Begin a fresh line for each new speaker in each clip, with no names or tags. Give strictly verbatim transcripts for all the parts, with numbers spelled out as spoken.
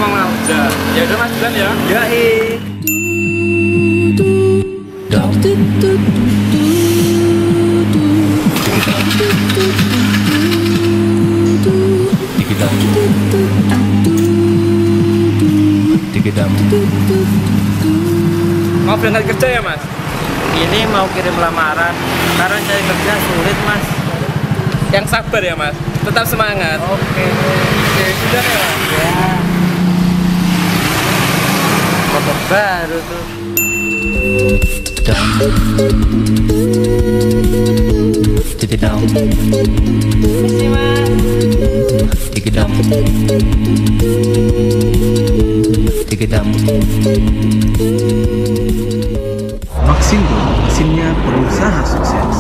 mau kerja. Ya udah Mas Bulan ya.
Ya eh.
Mau berangkat kerja ya Mas?
Ini mau kirim lamaran karena cari kerja sulit Mas.
Yang sabar ya Mas. Tetap semangat.
Oke.
Oke, sudah ya Mas.
Ya. Kodok baru tuh. Misi Mas.
Maxindo, mesinnya pengusaha sukses.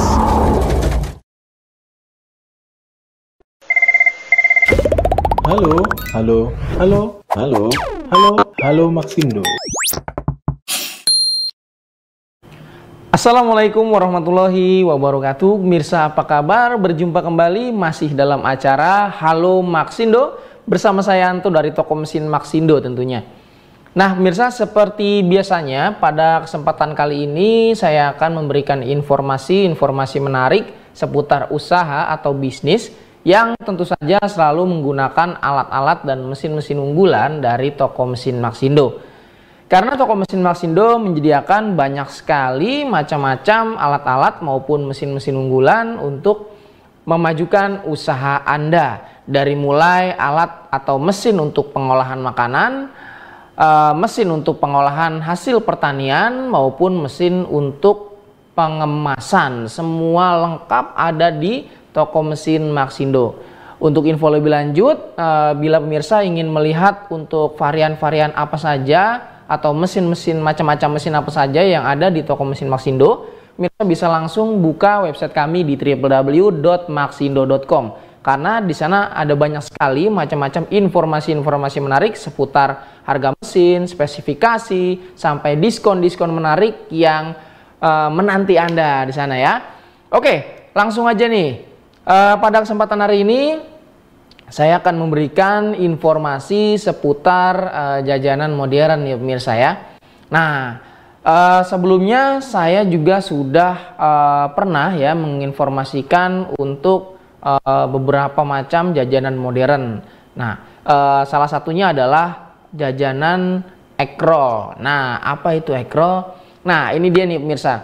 Halo, halo, halo, halo, halo, halo Maxindo.
Assalamualaikum warahmatullahi wabarakatuh. Mirsa, apa kabar? Berjumpa kembali masih dalam acara Halo Maxindo bersama saya Anto dari toko mesin Maxindo tentunya. Nah, Mirsa, seperti biasanya pada kesempatan kali ini saya akan memberikan informasi-informasi menarik seputar usaha atau bisnis yang tentu saja selalu menggunakan alat-alat dan mesin-mesin unggulan dari toko mesin Maxindo. Karena toko mesin Maxindo menyediakan banyak sekali macam-macam alat-alat maupun mesin-mesin unggulan untuk memajukan usaha Anda. Dari mulai alat atau mesin untuk pengolahan makanan, uh, mesin untuk pengolahan hasil pertanian, maupun mesin untuk pengemasan. Semua lengkap ada di toko mesin Maxindo. Untuk info lebih lanjut, uh, bila pemirsa ingin melihat untuk varian-varian apa saja atau mesin-mesin macam-macam mesin apa saja yang ada di toko mesin Maxindo, pemirsa bisa langsung buka website kami di w w w dot maxindo dot com karena di sana ada banyak sekali macam-macam informasi-informasi menarik seputar harga mesin, spesifikasi, sampai diskon-diskon menarik yang uh, menanti Anda di sana ya. Oke, langsung aja nih. Uh, pada kesempatan hari ini saya akan memberikan informasi seputar uh, jajanan modern ya pemirsa ya. Nah, uh, sebelumnya saya juga sudah uh, pernah ya menginformasikan untuk uh, beberapa macam jajanan modern. Nah, uh, salah satunya adalah jajanan ekrol. Nah, apa itu ekrol? Nah, ini dia nih pemirsa.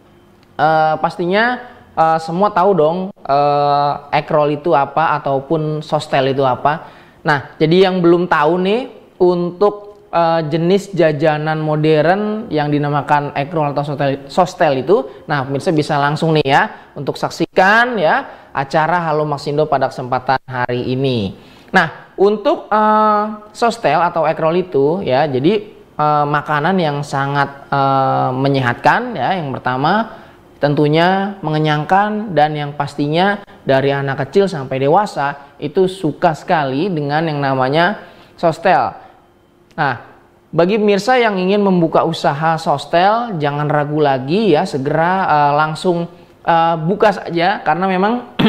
Uh, pastinya Uh, semua tahu dong uh, ekrol itu apa ataupun sostel itu apa. Nah, jadi yang belum tahu nih untuk uh, jenis jajanan modern yang dinamakan ekrol atau sostel, sostel itu, nah pemirsa bisa langsung nih ya untuk saksikan ya acara Halo Maxindo pada kesempatan hari ini. Nah, untuk uh, sostel atau ekrol itu ya, jadi uh, makanan yang sangat uh, menyehatkan ya. Yang pertama tentunya mengenyangkan, dan yang pastinya dari anak kecil sampai dewasa itu suka sekali dengan yang namanya sostel. Nah, bagi pemirsa yang ingin membuka usaha sostel, jangan ragu lagi ya, segera uh, langsung uh, buka saja, karena memang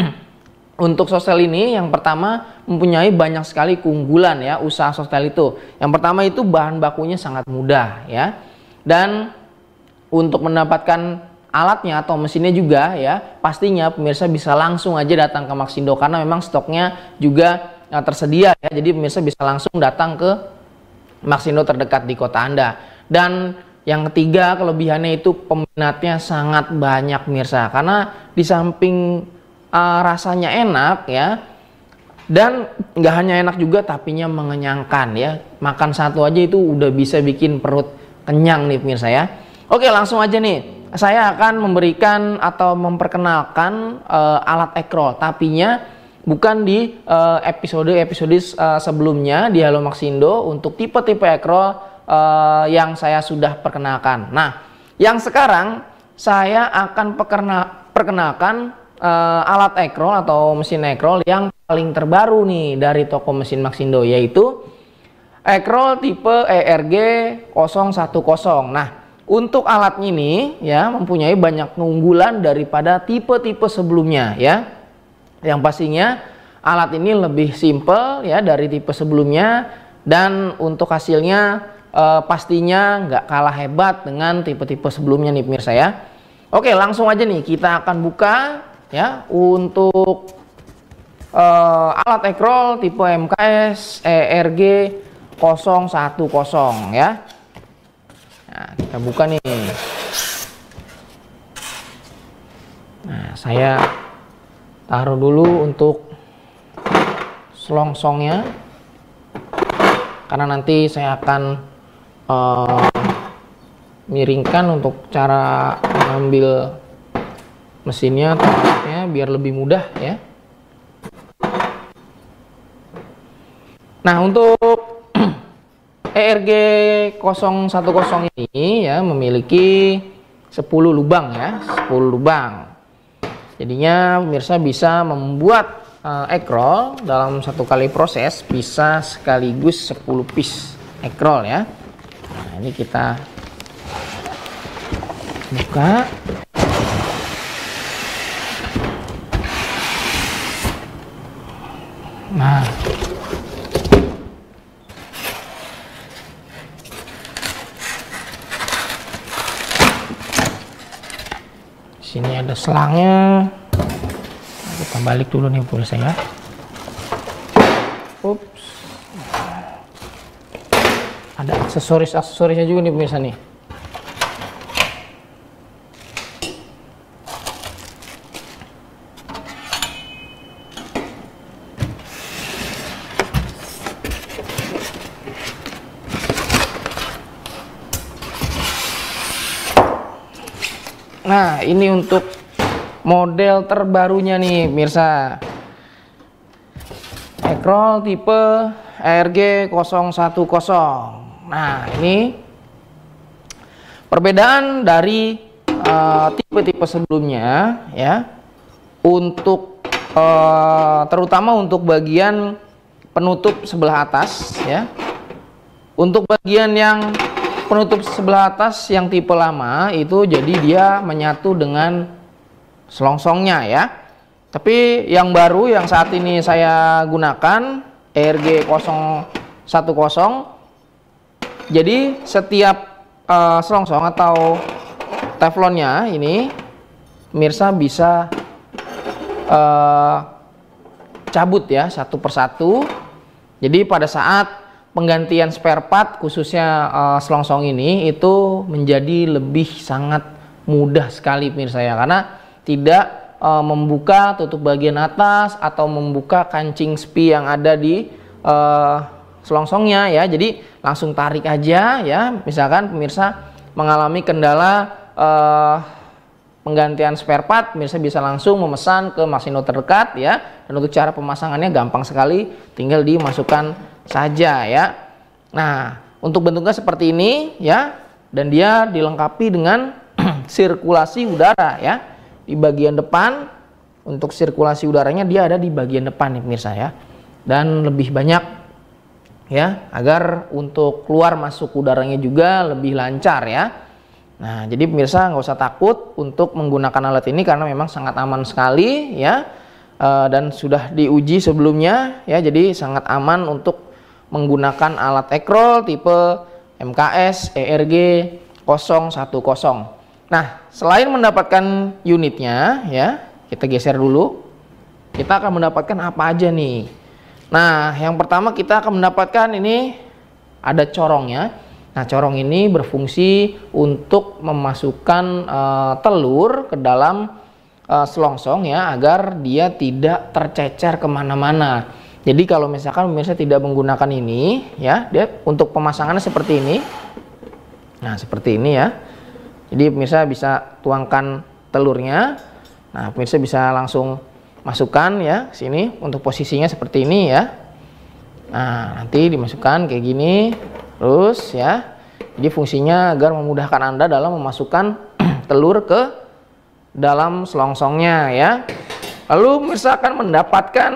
untuk sostel ini yang pertama mempunyai banyak sekali keunggulan ya usaha sostel itu. Yang pertama itu bahan bakunya sangat mudah ya, dan untuk mendapatkan alatnya atau mesinnya juga ya, pastinya pemirsa bisa langsung aja datang ke Maxindo karena memang stoknya juga uh, tersedia ya. Jadi pemirsa bisa langsung datang ke Maxindo terdekat di kota Anda. Dan yang ketiga kelebihannya itu peminatnya sangat banyak pemirsa, karena di samping uh, rasanya enak ya, dan nggak hanya enak juga tapinya mengenyangkan ya. Makan satu aja itu udah bisa bikin perut kenyang nih pemirsa ya. Oke, langsung aja nih. Saya akan memberikan atau memperkenalkan uh, alat ekrol, tapinya bukan di episode-episode uh, uh, sebelumnya di Halo Maxindo untuk tipe-tipe ekrol uh, yang saya sudah perkenalkan. Nah, yang sekarang saya akan perkenal, perkenalkan uh, alat ekrol atau mesin ekrol yang paling terbaru nih dari toko mesin Maxindo, yaitu ekrol tipe E R G nol satu nol. Nah, untuk alat ini ya mempunyai banyak keunggulan daripada tipe-tipe sebelumnya ya. Yang pastinya alat ini lebih simple ya dari tipe sebelumnya, dan untuk hasilnya eh, pastinya nggak kalah hebat dengan tipe-tipe sebelumnya nih pemirsa ya. Oke, langsung aja nih kita akan buka ya untuk eh, alat ekrol tipe M K S E R G nol satu nol ya. Nah, kita buka nih. Nah, saya taruh dulu untuk selongsongnya, karena nanti saya akan uh, miringkan untuk cara mengambil mesinnya atau alatnya biar lebih mudah ya. Nah, untuk E R G nol satu nol ini ya memiliki sepuluh lubang ya, sepuluh lubang. Jadinya pemirsa bisa membuat uh, ekrol dalam satu kali proses bisa sekaligus sepuluh piece ekrol ya. Nah, ini kita buka. Nah, sini ada selangnya. Kita balik dulu nih pemirsa ya. Ups. Ada aksesoris-aksesorisnya juga nih pemirsa nih. Nah, ini untuk model terbarunya nih pemirsa, ekrol tipe E R G nol satu nol. Nah, ini perbedaan dari tipe-tipe uh, sebelumnya ya. Untuk uh, terutama untuk bagian penutup sebelah atas ya. Untuk bagian yang penutup sebelah atas yang tipe lama itu jadi dia menyatu dengan selongsongnya ya. Tapi yang baru yang saat ini saya gunakan E R G nol satu nol, jadi setiap uh, selongsong atau teflonnya ini pemirsa bisa uh, cabut ya satu persatu. Jadi pada saat penggantian spare part khususnya uh, selongsong ini itu menjadi lebih sangat mudah sekali pemirsa ya, karena tidak uh, membuka tutup bagian atas atau membuka kancing spi yang ada di uh, selongsongnya ya. Jadi langsung tarik aja ya. Misalkan pemirsa mengalami kendala uh, penggantian spare part, pemirsa bisa langsung memesan ke Maxindo terdekat ya. Dan untuk cara pemasangannya gampang sekali, tinggal dimasukkan saja ya. Nah, untuk bentuknya seperti ini ya, dan dia dilengkapi dengan sirkulasi udara ya di bagian depan. Untuk sirkulasi udaranya dia ada di bagian depan nih pemirsa ya, dan lebih banyak ya, agar untuk keluar masuk udaranya juga lebih lancar ya. Nah, jadi pemirsa nggak usah takut untuk menggunakan alat ini karena memang sangat aman sekali ya, e, dan sudah diuji sebelumnya ya, jadi sangat aman untuk menggunakan alat ekrol tipe M K S E R G nol satu nol. Nah, selain mendapatkan unitnya ya, kita geser dulu. Kita akan mendapatkan apa aja nih? Nah, yang pertama kita akan mendapatkan ini ada corongnya. Nah, corong ini berfungsi untuk memasukkan uh, telur ke dalam uh, selongsong ya, agar dia tidak tercecer kemana-mana. Jadi kalau misalkan pemirsa tidak menggunakan ini ya, dia untuk pemasangannya seperti ini. Nah, seperti ini ya. Jadi pemirsa bisa tuangkan telurnya. Nah, pemirsa bisa langsung masukkan ya sini untuk posisinya seperti ini ya. Nah, nanti dimasukkan kayak gini terus ya. Jadi fungsinya agar memudahkan Anda dalam memasukkan telur ke dalam selongsongnya ya. Lalu pemirsa akan mendapatkan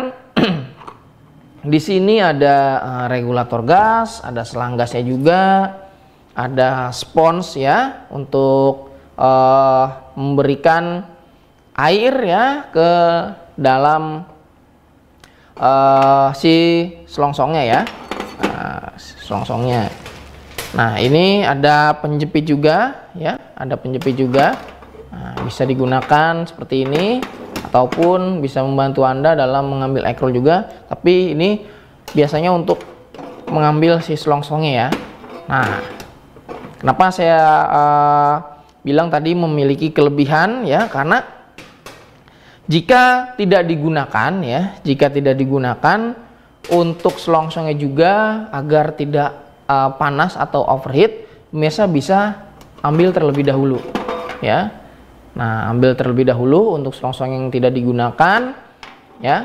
di sini ada uh, regulator gas, ada selang gasnya juga, ada spons ya untuk uh, memberikan air ya ke dalam uh, si selongsongnya ya. Nah, selongsongnya. Nah, ini ada penjepit juga ya, ada penjepit juga. Nah, bisa digunakan seperti ini ataupun bisa membantu Anda dalam mengambil ekrol juga, tapi ini biasanya untuk mengambil si selongsongnya ya. Nah, kenapa saya uh, bilang tadi memiliki kelebihan ya, karena jika tidak digunakan ya, jika tidak digunakan untuk selongsongnya juga agar tidak uh, panas atau overheat, pemirsa bisa ambil terlebih dahulu ya. Nah, ambil terlebih dahulu untuk selongsong yang tidak digunakan ya,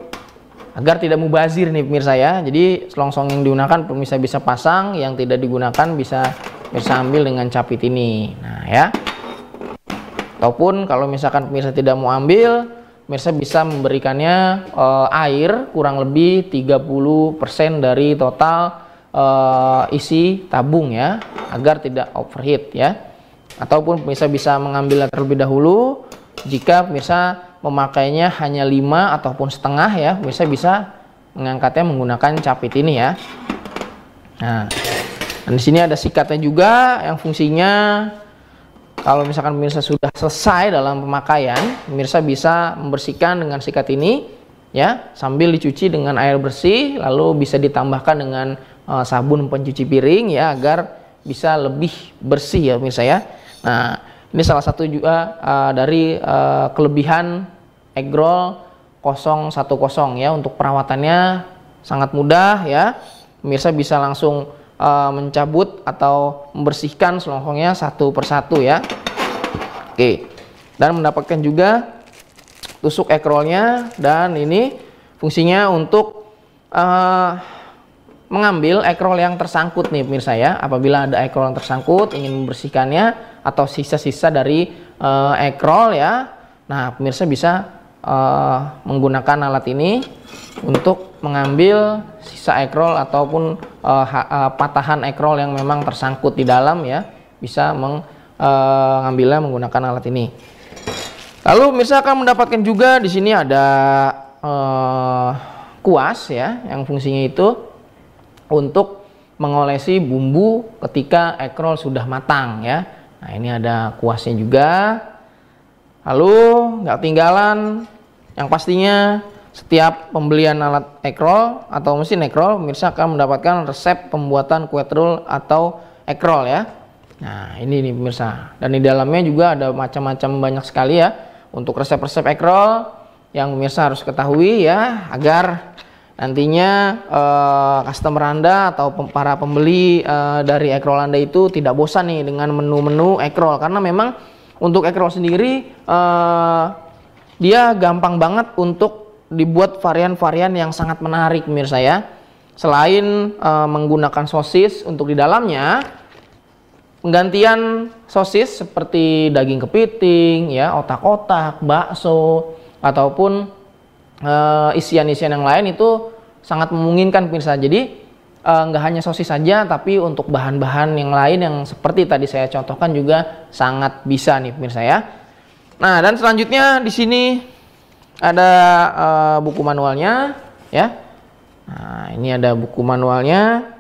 agar tidak mubazir nih pemirsa ya. Jadi selongsong yang digunakan pemirsa bisa pasang, yang tidak digunakan bisa pemirsa ambil dengan capit ini. Nah ya, ataupun kalau misalkan pemirsa tidak mau ambil, pemirsa bisa memberikannya uh, air kurang lebih tiga puluh persen dari total uh, isi tabung ya, agar tidak overheat ya. Ataupun pemirsa bisa mengambilnya terlebih dahulu. Jika pemirsa memakainya hanya lima ataupun setengah ya, pemirsa bisa mengangkatnya menggunakan capit ini ya. Nah, dan di sini ada sikatnya juga yang fungsinya kalau misalkan pemirsa sudah selesai dalam pemakaian, pemirsa bisa membersihkan dengan sikat ini ya, sambil dicuci dengan air bersih, lalu bisa ditambahkan dengan uh, sabun pencuci piring ya, agar bisa lebih bersih ya pemirsa ya. Nah, ini salah satu juga uh, dari uh, kelebihan Eggroll nol satu nol ya. Untuk perawatannya sangat mudah ya. Pemirsa bisa langsung uh, mencabut atau membersihkan selongsongnya satu persatu ya. Oke. Dan mendapatkan juga tusuk Eggrollnya, dan ini fungsinya untuk uh, mengambil Eggroll yang tersangkut nih pemirsa ya. Apabila ada Eggroll yang tersangkut, ingin membersihkannya atau sisa-sisa dari uh, Eggroll ya. Nah, pemirsa bisa uh, menggunakan alat ini untuk mengambil sisa Eggroll ataupun uh, uh, patahan Eggroll yang memang tersangkut di dalam ya. Bisa mengambilnya uh, menggunakan alat ini. Lalu pemirsa akan mendapatkan juga di sini ada uh, kuas ya, yang fungsinya itu untuk mengolesi bumbu ketika Eggroll sudah matang ya. Nah, ini ada kuasnya juga. Lalu nggak ketinggalan, yang pastinya setiap pembelian alat Eggroll atau mesin Eggroll, pemirsa akan mendapatkan resep pembuatan kue trul atau Eggroll ya. Nah, ini nih pemirsa. Dan di dalamnya juga ada macam-macam banyak sekali ya untuk resep-resep Eggroll yang pemirsa harus ketahui ya, agar nantinya uh, customer Anda atau pem para pembeli uh, dari Eggroll Anda itu tidak bosan nih dengan menu-menu Eggroll, karena memang untuk Eggroll sendiri uh, dia gampang banget untuk dibuat varian-varian yang sangat menarik pemirsa ya. Selain uh, menggunakan sosis untuk di dalamnya, penggantian sosis seperti daging kepiting ya, otak-otak, bakso ataupun isian-isian uh, yang lain itu sangat memungkinkan pemirsa. Jadi nggak uh, hanya sosis saja, tapi untuk bahan-bahan yang lain yang seperti tadi saya contohkan juga sangat bisa nih pemirsa ya. Nah, dan selanjutnya di sini ada uh, buku manualnya ya. Nah, ini ada buku manualnya.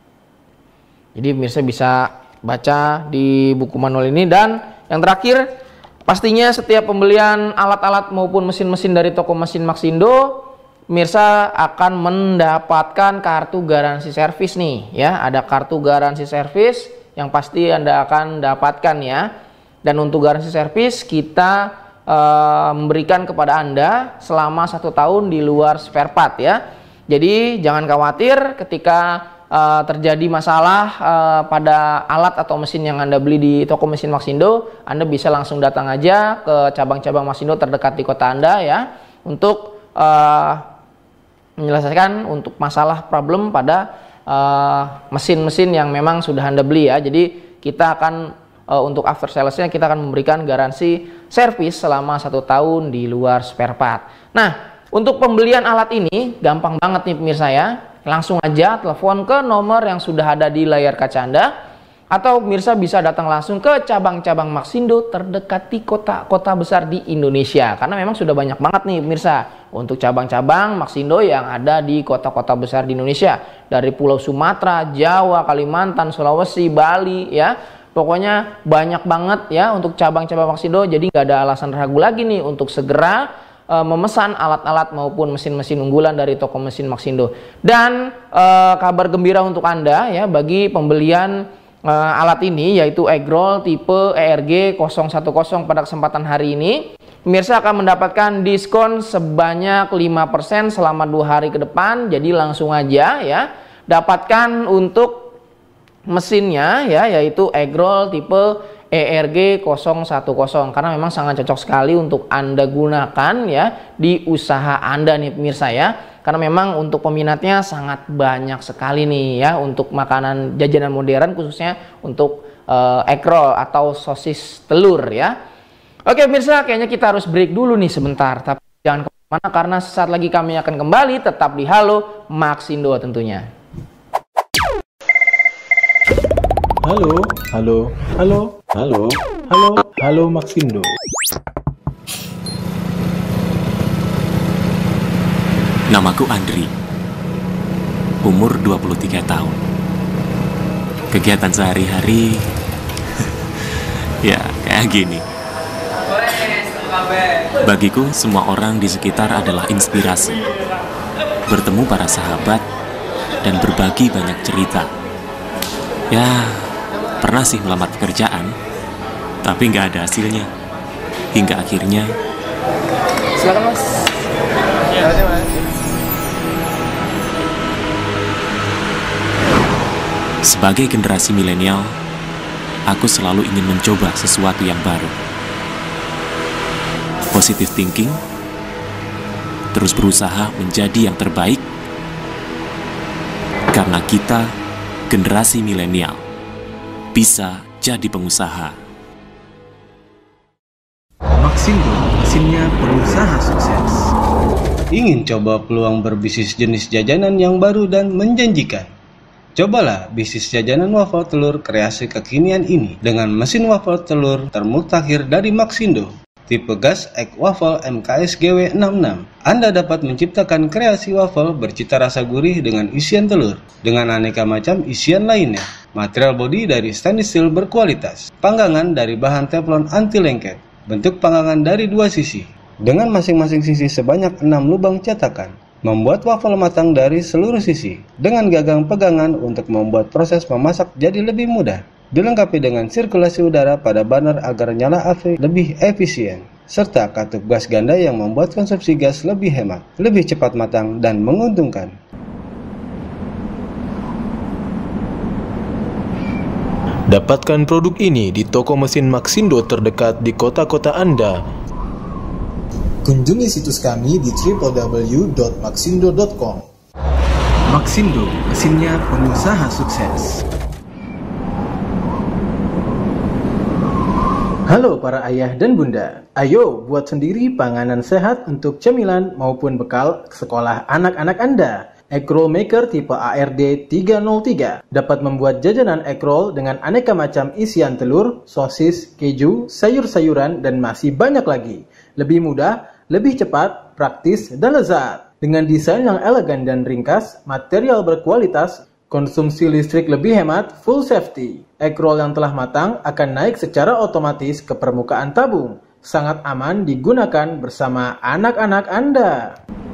Jadi pemirsa bisa baca di buku manual ini. Dan yang terakhir, pastinya setiap pembelian alat-alat maupun mesin-mesin dari toko mesin Maxindo, pemirsa akan mendapatkan kartu garansi servis nih ya. Ada kartu garansi servis yang pasti Anda akan dapatkan ya. Dan untuk garansi servis kita uh, memberikan kepada Anda selama satu tahun di luar spare part ya. Jadi jangan khawatir ketika Uh, terjadi masalah uh, pada alat atau mesin yang Anda beli di toko mesin Maxindo, Anda bisa langsung datang aja ke cabang-cabang Maxindo terdekat di kota Anda ya, untuk uh, menyelesaikan untuk masalah problem pada mesin-mesin uh, yang memang sudah Anda beli ya. Jadi kita akan uh, untuk after salesnya kita akan memberikan garansi servis selama satu tahun di luar spare part. Nah, untuk pembelian alat ini gampang banget nih pemirsa ya. Langsung aja telepon ke nomor yang sudah ada di layar kaca Anda. Atau pemirsa bisa datang langsung ke cabang-cabang Maxindo terdekat di kota-kota besar di Indonesia. Karena memang sudah banyak banget nih pemirsa untuk cabang-cabang Maxindo yang ada di kota-kota besar di Indonesia. Dari Pulau Sumatera, Jawa, Kalimantan, Sulawesi, Bali ya. Pokoknya banyak banget ya untuk cabang-cabang Maxindo. Jadi nggak ada alasan ragu lagi nih untuk segera uh, memesan alat-alat maupun mesin-mesin unggulan dari toko mesin Maxindo. Dan uh, kabar gembira untuk Anda ya bagi pembelian Uh, alat ini yaitu eggroll tipe E R G nol satu nol pada kesempatan hari ini, pemirsa akan mendapatkan diskon sebanyak lima persen selama dua hari ke depan. Jadi langsung aja ya dapatkan untuk mesinnya ya yaitu eggroll tipe E R G nol satu nol karena memang sangat cocok sekali untuk Anda gunakan ya di usaha Anda nih pemirsa ya. Karena memang untuk peminatnya sangat banyak sekali nih ya untuk makanan jajanan modern khususnya untuk uh, egg roll atau sosis telur ya. Oke pemirsa, kayaknya kita harus break dulu nih sebentar. Tapi jangan kemana-mana karena sesaat lagi kami akan kembali tetap di Halo Maxindo tentunya.
Halo, halo, halo, halo, halo, halo Maxindo.
Namaku Andri, umur dua puluh tiga tahun. Kegiatan sehari-hari ya kayak gini. Bagiku semua orang di sekitar adalah inspirasi. Bertemu para sahabat dan berbagi banyak cerita. Ya, pernah sih melamar pekerjaan, tapi nggak ada hasilnya. Hingga akhirnya
Silakan Mas. Ya, Mas.
Sebagai generasi milenial, aku selalu ingin mencoba sesuatu yang baru. Positive thinking, terus berusaha menjadi yang terbaik, karena kita, generasi milenial, bisa jadi pengusaha.
Maxindo, mesinnya pengusaha sukses.
Ingin coba peluang berbisnis jenis jajanan yang baru dan menjanjikan? Cobalah bisnis jajanan waffle telur kreasi kekinian ini dengan mesin waffle telur termutakhir dari Maxindo, tipe gas egg waffle M K S G W enam enam. Anda dapat menciptakan kreasi waffle bercita rasa gurih dengan isian telur, dengan aneka macam isian lainnya. Material bodi dari stainless steel berkualitas, panggangan dari bahan teflon anti lengket, bentuk panggangan dari dua sisi, dengan masing-masing sisi sebanyak enam lubang cetakan. Membuat waffle matang dari seluruh sisi, dengan gagang pegangan untuk membuat proses memasak jadi lebih mudah. Dilengkapi dengan sirkulasi udara pada burner agar nyala api lebih efisien, serta katup gas ganda yang membuat konsumsi gas lebih hemat, lebih cepat matang, dan menguntungkan.
Dapatkan produk ini di toko mesin Maxindo terdekat di kota-kota Anda.
Kunjungi situs kami di w w w dot maxindo dot com.
Maxindo, mesinnya pengusaha sukses.
Halo para ayah dan bunda, ayo buat sendiri panganan sehat untuk cemilan maupun bekal sekolah anak-anak Anda. Egg roll maker tipe A R D tiga nol tiga dapat membuat jajanan egg roll dengan aneka macam isian telur, sosis, keju, sayur-sayuran, dan masih banyak lagi. Lebih mudah, lebih cepat, praktis, dan lezat. Dengan desain yang elegan dan ringkas, material berkualitas, konsumsi listrik lebih hemat, full safety. Egg roll yang telah matang akan naik secara otomatis ke permukaan tabung. Sangat aman digunakan bersama anak-anak Anda.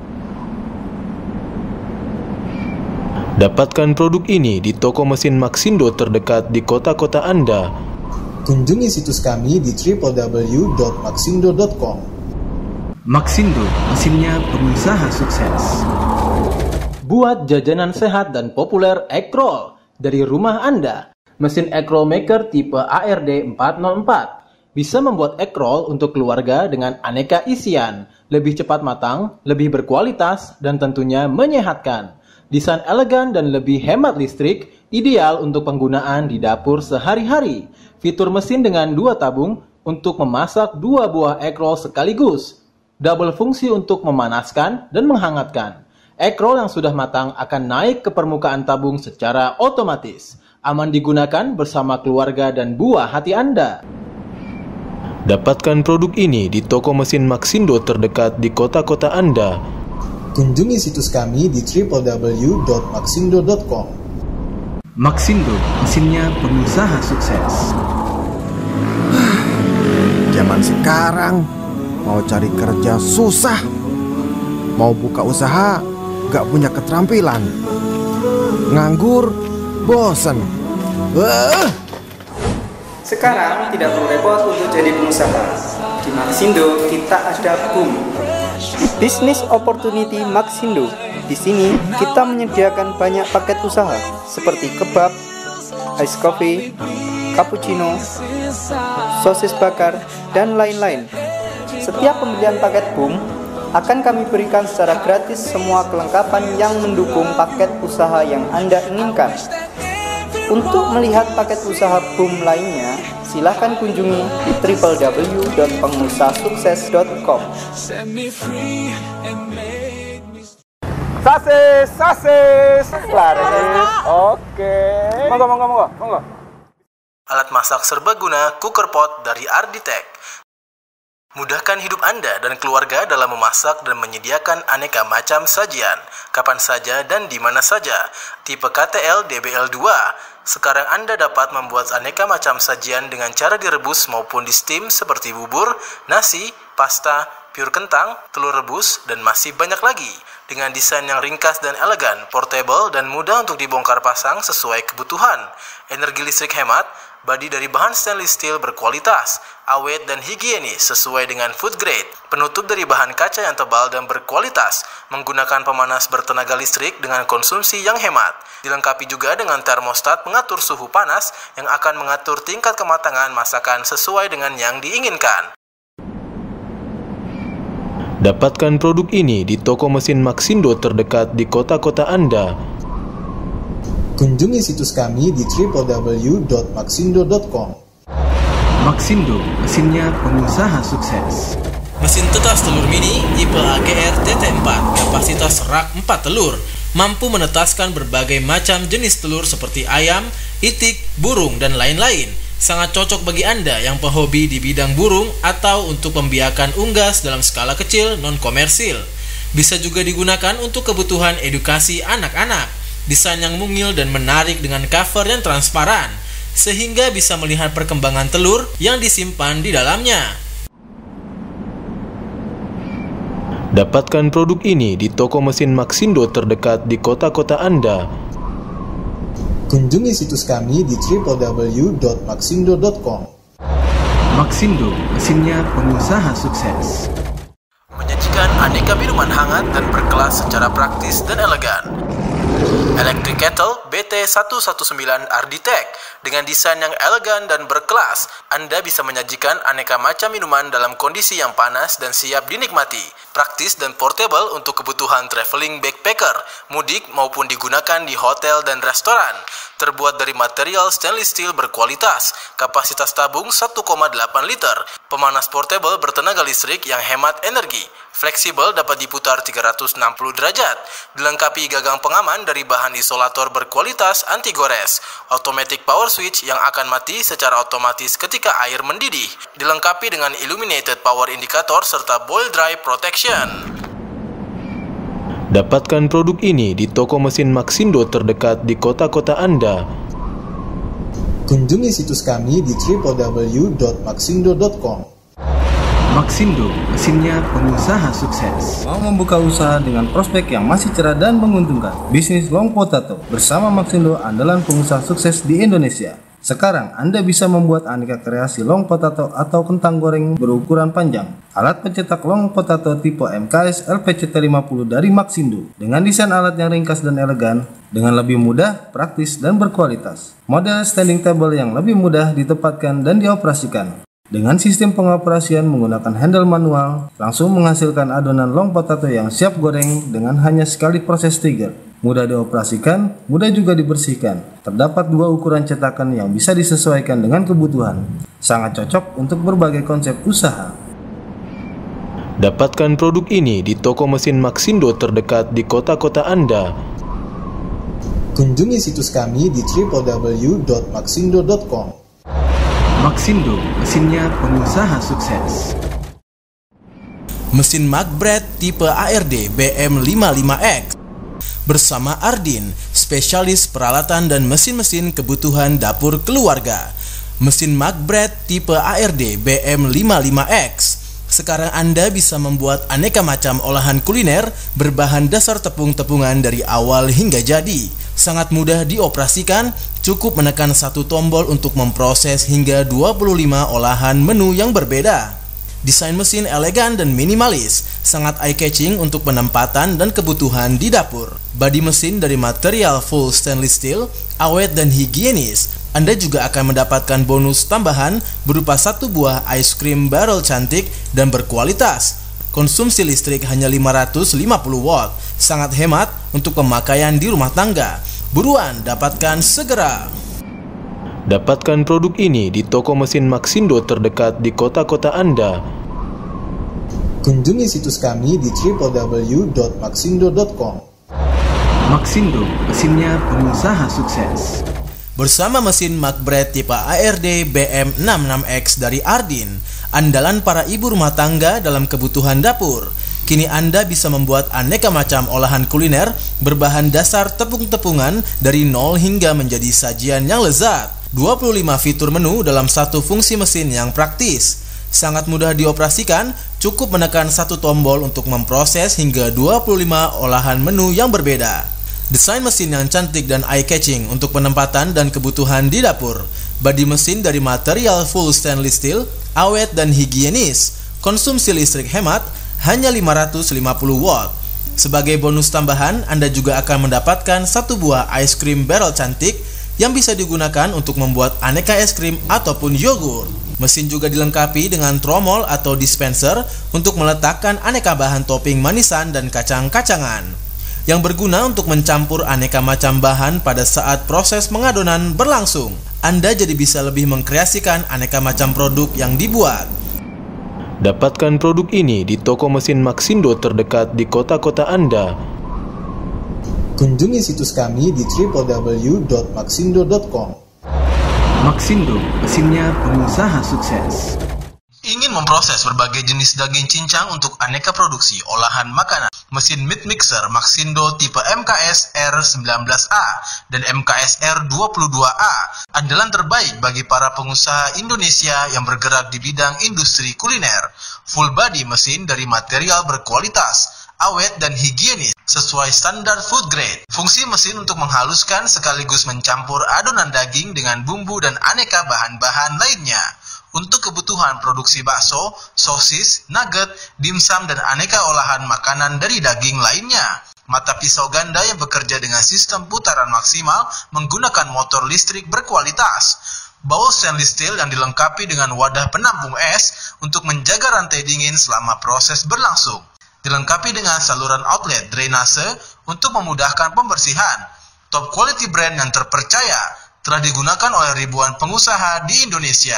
Dapatkan produk ini di toko mesin Maxindo terdekat di kota-kota Anda.
Kunjungi situs kami di w w w dot maxindo dot com.
Maxindo, mesinnya pengusaha sukses.
Buat jajanan sehat dan populer egg roll dari rumah Anda. Mesin egg roll maker tipe A R D empat nol empat bisa membuat egg roll untuk keluarga dengan aneka isian, lebih cepat matang, lebih berkualitas, dan tentunya menyehatkan. Desain elegan dan lebih hemat listrik, ideal untuk penggunaan di dapur sehari-hari. Fitur mesin dengan dua tabung untuk memasak dua buah egg roll sekaligus. Double fungsi untuk memanaskan dan menghangatkan. Egg roll yang sudah matang akan naik ke permukaan tabung secara otomatis. aman digunakan bersama keluarga dan buah hati Anda.
Dapatkan produk ini di toko mesin Maxindo terdekat di kota-kota Anda.
Kunjungi situs kami di w w w dot maxindo dot com.
Maxindo, mesinnya pengusaha sukses.
Zaman sekarang mau cari kerja susah, mau buka usaha gak punya keterampilan, nganggur bosen. Uh.
Sekarang tidak perlu repot untuk jadi pengusaha. Di Maxindo kita ada boom. Business Opportunity Maxindo. Di sini kita menyediakan banyak paket usaha seperti kebab, ice coffee, cappuccino, sosis bakar, dan lain-lain. Setiap pembelian paket boom akan kami berikan secara gratis semua kelengkapan yang mendukung paket usaha yang Anda inginkan. Untuk melihat paket usaha boom lainnya, silahkan kunjungi di w w w dot pengusaha sukses dot com.
Sasis, sasis, laris. Oke. Monggo, monggo, monggo, monggo.
Alat masak serbaguna cooker pot dari Arditech. Mudahkan hidup Anda dan keluarga dalam memasak dan menyediakan aneka macam sajian, kapan saja dan di mana saja. Tipe K T L D B L dua. Sekarang Anda dapat membuat aneka macam sajian dengan cara direbus maupun di steam seperti bubur, nasi, pasta, pure kentang, telur rebus, dan masih banyak lagi. Dengan desain yang ringkas dan elegan, portable, dan mudah untuk dibongkar pasang sesuai kebutuhan. Energi listrik hemat, bodi dari bahan stainless steel berkualitas, awet dan higienis sesuai dengan food grade, penutup dari bahan kaca yang tebal dan berkualitas, menggunakan pemanas bertenaga listrik dengan konsumsi yang hemat. Dilengkapi juga dengan termostat pengatur suhu panas yang akan mengatur tingkat kematangan masakan sesuai dengan yang diinginkan.
Dapatkan produk ini di toko mesin Maxindo terdekat di kota-kota Anda.
Kunjungi situs kami di w w w dot maxindo dot com.
Maxindo, mesinnya pengusaha sukses.
Mesin tetas telur mini tipe A G R T T empat, kapasitas rak empat telur, mampu menetaskan berbagai macam jenis telur seperti ayam, itik, burung, dan lain-lain. Sangat cocok bagi Anda yang pehobi di bidang burung atau untuk pembiakan unggas dalam skala kecil non-komersil. Bisa juga digunakan untuk kebutuhan edukasi anak-anak. Desain yang mungil dan menarik dengan cover yang transparan, sehingga bisa melihat perkembangan telur yang disimpan di dalamnya.
Dapatkan produk ini di toko mesin Maxindo terdekat di kota-kota Anda.
Kunjungi situs kami di w w w dot maxindo dot com.
Maxindo, mesinnya pengusaha sukses.
Menyajikan aneka minuman hangat dan berkelas secara praktis dan elegan. Electric Kettle B T seratus sembilan belas Arditech. Dengan desain yang elegan dan berkelas, Anda bisa menyajikan aneka macam minuman dalam kondisi yang panas dan siap dinikmati. Praktis dan portable untuk kebutuhan traveling backpacker, mudik maupun digunakan di hotel dan restoran. Terbuat dari material stainless steel berkualitas, kapasitas tabung satu koma delapan liter, pemanas portable bertenaga listrik yang hemat energi, fleksibel dapat diputar tiga ratus enam puluh derajat, dilengkapi gagang pengaman dari bahan isolator berkualitas anti gores, automatic power switch yang akan mati secara otomatis ketika air mendidih, dilengkapi dengan illuminated power indicator serta boil dry protection.
Dapatkan produk ini di toko mesin Maxindo terdekat di kota-kota Anda.
Kunjungi situs kami di w w w dot maxindo dot com.
Maxindo, mesinnya pengusaha sukses.
Mau membuka usaha dengan prospek yang masih cerah dan menguntungkan? Bisnis long potato bersama Maxindo, andalan pengusaha sukses di Indonesia. Sekarang Anda bisa membuat aneka kreasi long potato atau kentang goreng berukuran panjang. Alat pencetak long potato tipe M K S L P C T lima puluh dari Maxindo. Dengan desain alat yang ringkas dan elegan, dengan lebih mudah, praktis, dan berkualitas. Model standing table yang lebih mudah ditempatkan dan dioperasikan. Dengan sistem pengoperasian menggunakan handle manual, langsung menghasilkan adonan long potato yang siap goreng dengan hanya sekali proses trigger. Mudah dioperasikan, mudah juga dibersihkan. Terdapat dua ukuran cetakan yang bisa disesuaikan dengan kebutuhan. Sangat cocok untuk berbagai konsep usaha.
Dapatkan produk ini di toko mesin Maxindo terdekat di kota-kota Anda.
Kunjungi situs kami di w w w dot maxindo dot com.
Maxindo, mesinnya pengusaha sukses.
Mesin Macbread tipe A R D B M lima puluh lima X bersama Ardin, spesialis peralatan dan mesin-mesin kebutuhan dapur keluarga. Mesin Macbread tipe A R D B M lima puluh lima X. Sekarang Anda bisa membuat aneka macam olahan kuliner berbahan dasar tepung-tepungan dari awal hingga jadi. Sangat mudah dioperasikan, cukup menekan satu tombol untuk memproses hingga dua puluh lima olahan menu yang berbeda. Desain mesin elegan dan minimalis, sangat eye-catching untuk penempatan dan kebutuhan di dapur. Bodi mesin dari material full stainless steel, awet dan higienis. Anda juga akan mendapatkan bonus tambahan berupa satu buah ice cream barrel cantik dan berkualitas. Konsumsi listrik hanya lima ratus lima puluh watt, sangat hemat untuk pemakaian di rumah tangga. Buruan dapatkan segera.
Dapatkan produk ini di toko mesin Maxindo terdekat di kota-kota Anda.
Kunjungi situs kami di w w w dot maxindo dot com.
Maxindo, mesinnya pengusaha sukses.
Bersama mesin Macbread tipe A R D B M enam puluh enam X dari Ardin, andalan para ibu rumah tangga dalam kebutuhan dapur. Kini Anda bisa membuat aneka macam olahan kuliner berbahan dasar tepung-tepungan dari nol hingga menjadi sajian yang lezat. dua puluh lima fitur menu dalam satu fungsi mesin yang praktis. Sangat mudah dioperasikan, cukup menekan satu tombol untuk memproses hingga dua puluh lima olahan menu yang berbeda. Desain mesin yang cantik dan eye-catching untuk penempatan dan kebutuhan di dapur. Bodi mesin dari material full stainless steel, awet dan higienis. Konsumsi listrik hemat, hanya lima ratus lima puluh watt. Sebagai bonus tambahan, Anda juga akan mendapatkan satu buah ice cream barrel cantik yang bisa digunakan untuk membuat aneka es krim ataupun yogurt. Mesin juga dilengkapi dengan tromol atau dispenser untuk meletakkan aneka bahan topping manisan dan kacang-kacangan, yang berguna untuk mencampur aneka macam bahan pada saat proses pengadonan berlangsung. Anda jadi bisa lebih mengkreasikan aneka macam produk yang dibuat.
Dapatkan produk ini di toko mesin Maxindo terdekat di kota-kota Anda.
Kunjungi situs kami di w w w dot maxindo dot com.
Maxindo, mesinnya pengusaha sukses.
Ingin memproses berbagai jenis daging cincang untuk aneka produksi olahan makanan? Mesin meat mixer Maxindo tipe M K S R sembilan belas A dan M K S R dua puluh dua A, andalan terbaik bagi para pengusaha Indonesia yang bergerak di bidang industri kuliner. Full body mesin dari material berkualitas, awet dan higienis sesuai standar food grade. Fungsi mesin untuk menghaluskan sekaligus mencampur adonan daging dengan bumbu dan aneka bahan-bahan lainnya. Untuk kebutuhan produksi bakso, sosis, nugget, dimsum dan aneka olahan makanan dari daging lainnya. Mata pisau ganda yang bekerja dengan sistem putaran maksimal menggunakan motor listrik berkualitas. Baut stainless steel yang dilengkapi dengan wadah penampung es untuk menjaga rantai dingin selama proses berlangsung. Dilengkapi dengan saluran outlet drainase untuk memudahkan pembersihan. Top quality brand yang terpercaya telah digunakan oleh ribuan pengusaha di Indonesia.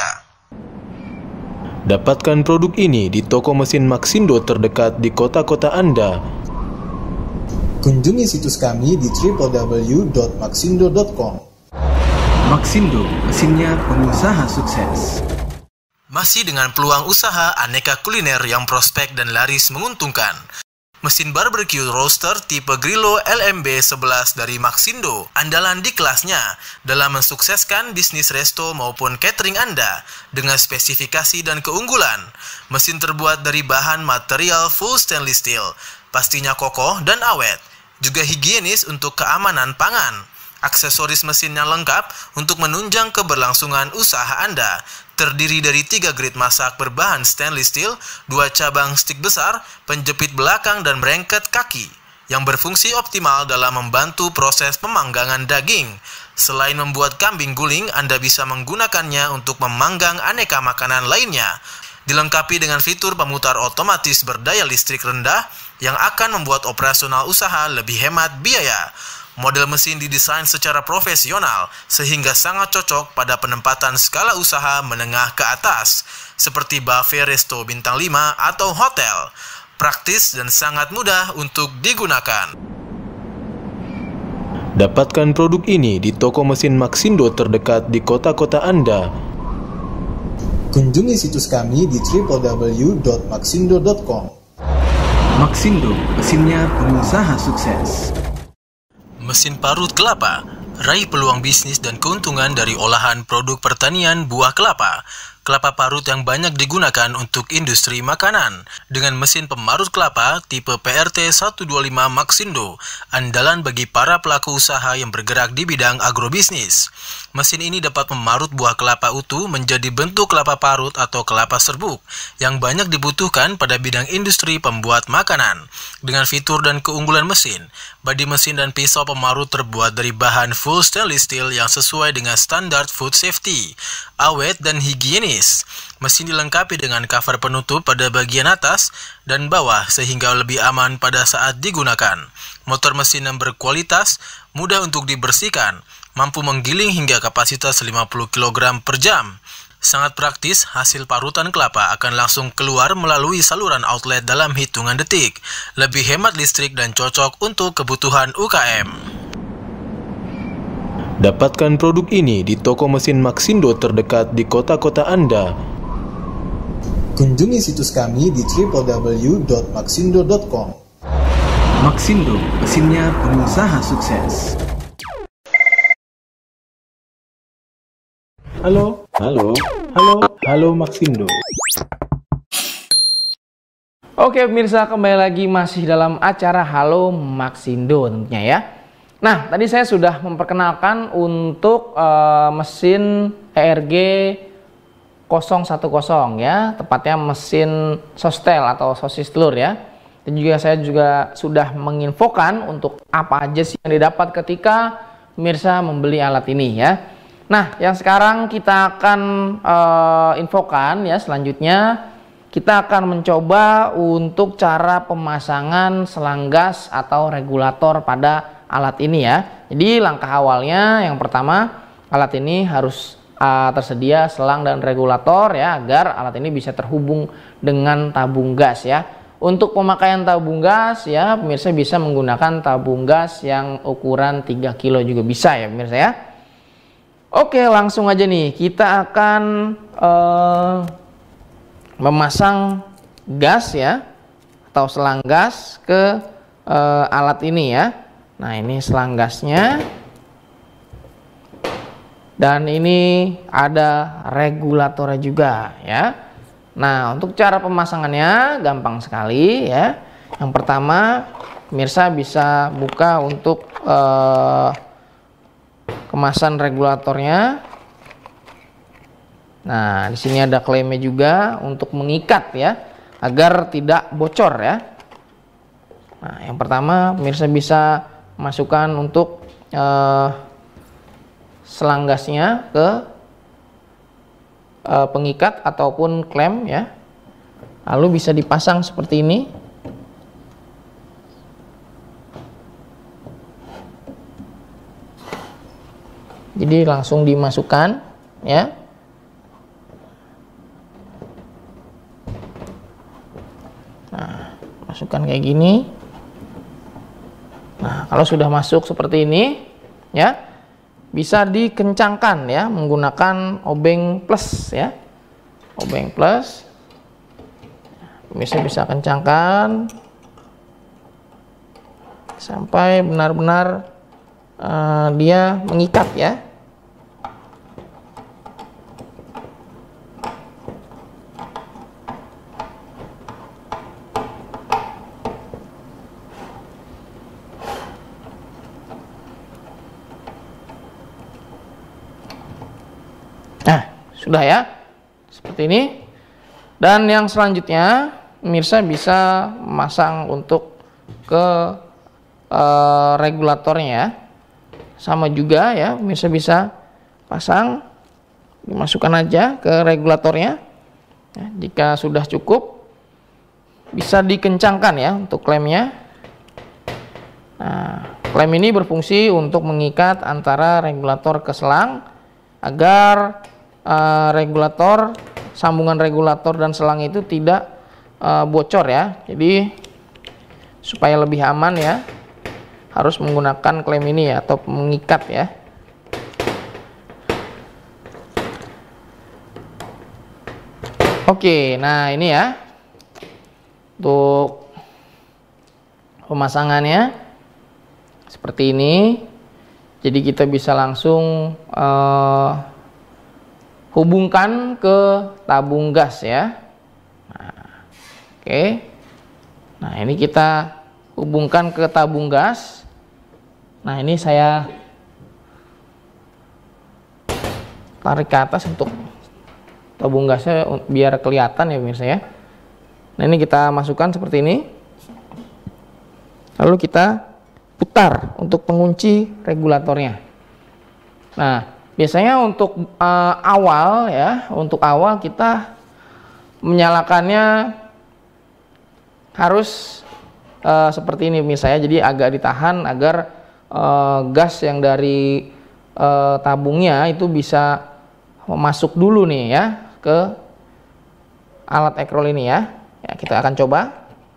Dapatkan produk ini di toko mesin Maxindo terdekat di kota-kota Anda.
Kunjungi situs kami di w w w dot maxindo dot com.
Maxindo, mesinnya pengusaha sukses.
Masih dengan peluang usaha aneka kuliner yang prospek dan laris menguntungkan. Mesin barbecue roaster tipe Grillo L M B sebelas dari Maxindo, andalan di kelasnya dalam mensukseskan bisnis resto maupun catering Anda dengan spesifikasi dan keunggulan. Mesin terbuat dari bahan material full stainless steel, pastinya kokoh dan awet, juga higienis untuk keamanan pangan. Aksesoris mesinnya lengkap untuk menunjang keberlangsungan usaha Anda. Terdiri dari tiga grade masak berbahan stainless steel, dua cabang stik besar, penjepit belakang dan merengket kaki, yang berfungsi optimal dalam membantu proses pemanggangan daging. Selain membuat kambing guling, Anda bisa menggunakannya untuk memanggang aneka makanan lainnya. Dilengkapi dengan fitur pemutar otomatis berdaya listrik rendah, yang akan membuat operasional usaha lebih hemat biaya. Model mesin didesain secara profesional sehingga sangat cocok pada penempatan skala usaha menengah ke atas seperti buffet resto bintang lima atau hotel. Praktis dan sangat mudah untuk digunakan.
Dapatkan produk ini di toko mesin Maxindo terdekat di kota-kota Anda.
Kunjungi situs kami di w w w dot maxindo dot com.
Maxindo, mesinnya pengusaha sukses.
Mesin parut kelapa, raih peluang bisnis dan keuntungan dari olahan produk pertanian buah kelapa. Kelapa parut yang banyak digunakan untuk industri makanan. Dengan mesin pemarut kelapa tipe P R T seratus dua puluh lima Maxindo, andalan bagi para pelaku usaha yang bergerak di bidang agrobisnis. Mesin ini dapat memarut buah kelapa utuh menjadi bentuk kelapa parut atau kelapa serbuk yang banyak dibutuhkan pada bidang industri pembuat makanan. Dengan fitur dan keunggulan mesin, badi mesin dan pisau pemarut terbuat dari bahan full stainless steel yang sesuai dengan standar food safety, awet dan higienis. Mesin dilengkapi dengan cover penutup pada bagian atas dan bawah sehingga lebih aman pada saat digunakan. Motor mesin yang berkualitas, mudah untuk dibersihkan, mampu menggiling hingga kapasitas lima puluh kilogram per jam. Sangat praktis, hasil parutan kelapa akan langsung keluar melalui saluran outlet dalam hitungan detik. Lebih hemat listrik dan cocok untuk kebutuhan U K M. Dapatkan produk ini di toko mesin Maxindo terdekat di kota-kota Anda.
Kunjungi situs kami di w w w dot maxindo dot com.
Maxindo, mesinnya pengusaha sukses.
Halo. Halo. Halo. Halo Maxindo.
Oke pemirsa, kembali lagi masih dalam acara Halo Maxindo tentunya ya. Nah, tadi saya sudah memperkenalkan untuk uh, mesin E R G nol satu nol ya, tepatnya mesin sostel atau sosis telur ya. Dan juga saya juga sudah menginfokan untuk apa aja sih yang didapat ketika pemirsa membeli alat ini ya. Nah, yang sekarang kita akan uh, infokan ya, selanjutnya kita akan mencoba untuk cara pemasangan selang gas atau regulator pada alat ini ya. Jadi langkah awalnya yang pertama, alat ini harus uh, tersedia selang dan regulator ya, agar alat ini bisa terhubung dengan tabung gas ya. Untuk pemakaian tabung gas ya, pemirsa bisa menggunakan tabung gas yang ukuran tiga kilo juga bisa ya pemirsa ya. Oke, langsung aja nih kita akan uh, memasang gas ya, atau selang gas ke uh, alat ini ya. Nah, ini selang gasnya. Dan ini ada regulatornya juga ya. Nah, untuk cara pemasangannya gampang sekali ya. Yang pertama, pemirsa bisa buka untuk eh, kemasan regulatornya. Nah, di sini ada klemnya juga untuk mengikat ya, agar tidak bocor ya. Nah, yang pertama pemirsa bisa masukkan untuk eh, selang gasnya ke eh, pengikat ataupun klem ya, lalu bisa dipasang seperti ini. Jadi langsung dimasukkan ya. Nah, masukkan kayak gini. Nah, kalau sudah masuk seperti ini ya, bisa dikencangkan ya menggunakan obeng plus ya. Obeng plus. Bisa bisa kencangkan sampai benar-benar uh, dia mengikat ya. Sudah ya, seperti ini. Dan yang selanjutnya, pemirsa bisa memasang untuk ke e, regulatornya ya. Sama juga ya, pemirsa bisa pasang, dimasukkan aja ke regulatornya. Ya, jika sudah cukup, bisa dikencangkan ya untuk klemnya. Nah, klem ini berfungsi untuk mengikat antara regulator ke selang agar Uh, regulator, sambungan regulator dan selang itu tidak uh, bocor ya. Jadi supaya lebih aman ya, harus menggunakan klem ini ya, atau mengikat ya. Oke, nah ini ya untuk pemasangannya seperti ini. Jadi kita bisa langsung uh, hubungkan ke tabung gas ya. Nah, oke, nah ini kita hubungkan ke tabung gas. Nah ini saya tarik ke atas untuk tabung gasnya biar kelihatan ya pemirsa ya. Nah ini kita masukkan seperti ini, lalu kita putar untuk pengunci regulatornya. Nah biasanya untuk uh, awal ya, untuk awal kita menyalakannya harus uh, seperti ini misalnya, jadi agak ditahan agar uh, gas yang dari uh, tabungnya itu bisa masuk dulu nih ya ke alat ekrol ini ya. Ya, kita akan coba.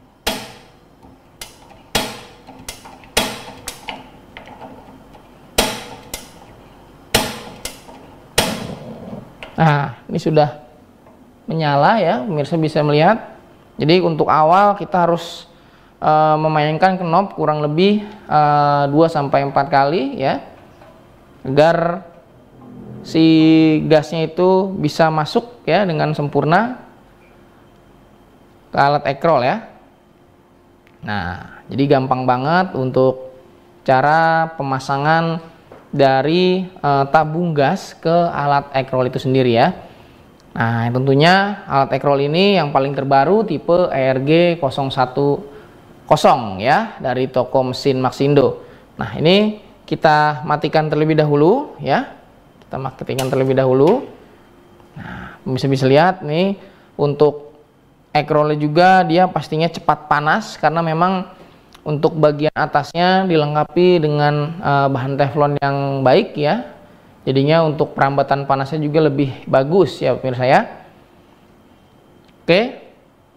Nah, ini sudah menyala ya, pemirsa bisa melihat. Jadi untuk awal kita harus uh, memainkan knob kurang lebih uh, dua sampai empat kali ya, agar si gasnya itu bisa masuk ya dengan sempurna ke alat ekrol ya. Nah, jadi gampang banget untuk cara pemasangan dari uh, tabung gas ke alat ekrol itu sendiri ya. Nah, tentunya alat ekrol ini yang paling terbaru tipe E R G nol satu nol ya, dari toko mesin Maxindo. Nah, ini kita matikan terlebih dahulu ya. Kita matikan terlebih dahulu. Nah, bisa bisa lihat nih untuk ekrolnya juga dia pastinya cepat panas, karena memang untuk bagian atasnya dilengkapi dengan uh, bahan teflon yang baik ya. Jadinya untuk perambatan panasnya juga lebih bagus ya pemirsa ya. Oke.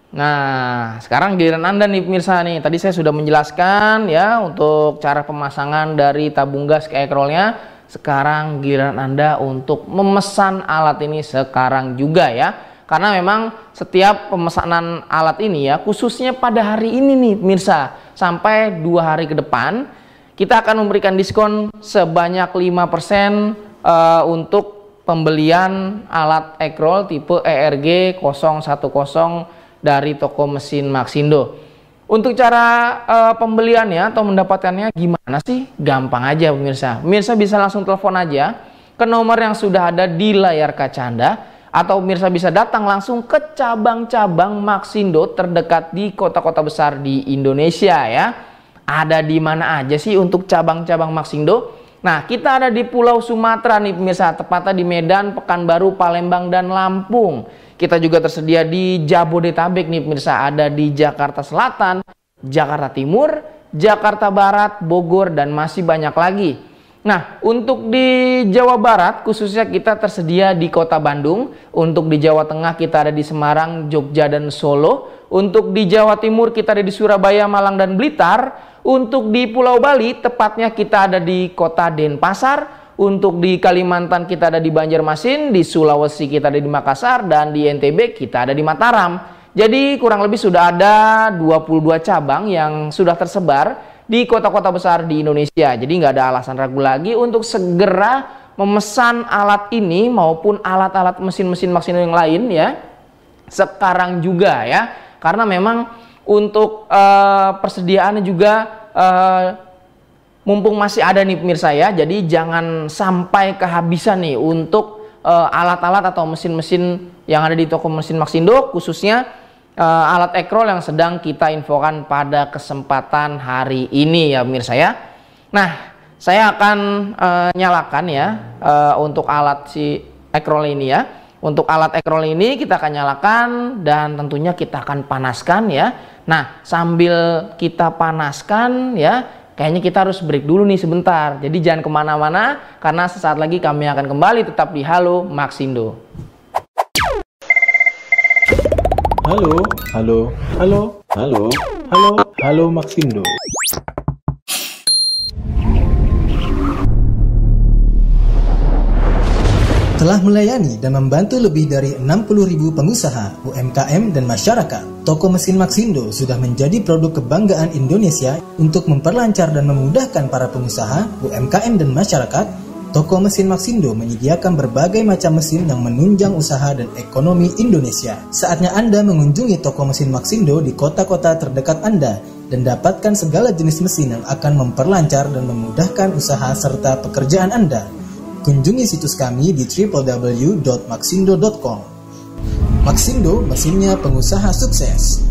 Nah, sekarang giliran Anda nih pemirsa nih. Tadi saya sudah menjelaskan ya untuk cara pemasangan dari tabung gas ke ekrolnya. Sekarang giliran Anda untuk memesan alat ini sekarang juga ya. Karena memang setiap pemesanan alat ini ya, khususnya pada hari ini nih pemirsa, sampai dua hari ke depan, kita akan memberikan diskon sebanyak lima persen uh, untuk pembelian alat ekrol tipe E R G nol satu nol dari toko mesin Maxindo. Untuk cara uh, pembeliannya atau mendapatkannya gimana sih? Gampang aja pemirsa. Pemirsa bisa langsung telepon aja ke nomor yang sudah ada di layar kaca Anda, atau pemirsa bisa datang langsung ke cabang-cabang Maxindo terdekat di kota-kota besar di Indonesia ya. Ada di mana aja sih untuk cabang-cabang Maxindo? Nah, kita ada di Pulau Sumatera nih pemirsa, tepatnya di Medan, Pekanbaru, Palembang, dan Lampung. Kita juga tersedia di Jabodetabek nih pemirsa, ada di Jakarta Selatan, Jakarta Timur, Jakarta Barat, Bogor, dan masih banyak lagi. Nah, untuk di Jawa Barat khususnya kita tersedia di Kota Bandung. Untuk di Jawa Tengah kita ada di Semarang, Jogja, dan Solo. Untuk di Jawa Timur kita ada di Surabaya, Malang, dan Blitar. Untuk di Pulau Bali tepatnya kita ada di Kota Denpasar. Untuk di Kalimantan kita ada di Banjarmasin, di Sulawesi kita ada di Makassar, dan di N T B kita ada di Mataram. Jadi kurang lebih sudah ada dua puluh dua cabang yang sudah tersebar di kota-kota besar di Indonesia. Jadi nggak ada alasan ragu lagi untuk segera memesan alat ini maupun alat-alat mesin-mesin Maxindo yang lain ya. Sekarang juga ya. Karena memang untuk uh, persediaannya juga uh, mumpung masih ada nih pemirsa ya. Jadi jangan sampai kehabisan nih untuk alat-alat uh, atau mesin-mesin yang ada di toko mesin Maxindo, khususnya uh, alat ekrol yang sedang kita infokan pada kesempatan hari ini ya pemirsa ya. Nah, saya akan uh, nyalakan ya uh, untuk alat si ekrol ini ya. Untuk alat ekrol ini kita akan nyalakan dan tentunya kita akan panaskan ya. Nah, sambil kita panaskan ya, kayaknya kita harus break dulu nih sebentar. Jadi jangan kemana-mana, karena sesaat lagi kami akan kembali tetap di Halo Maxindo.
Halo, halo, halo, halo, halo, halo Maxindo. Telah melayani dan membantu lebih dari enam puluh ribu pengusaha, U M K M, dan masyarakat. Toko mesin Maxindo sudah menjadi produk kebanggaan Indonesia untuk memperlancar dan memudahkan para pengusaha, U M K M, dan masyarakat. Toko mesin Maxindo menyediakan berbagai macam mesin yang menunjang usaha dan ekonomi Indonesia. Saatnya Anda mengunjungi toko mesin Maxindo di kota-kota terdekat Anda dan dapatkan segala jenis mesin yang akan memperlancar dan memudahkan usaha serta pekerjaan Anda. Kunjungi situs kami di w w w dot maxindo dot com. Maxindo, mesinnya pengusaha sukses.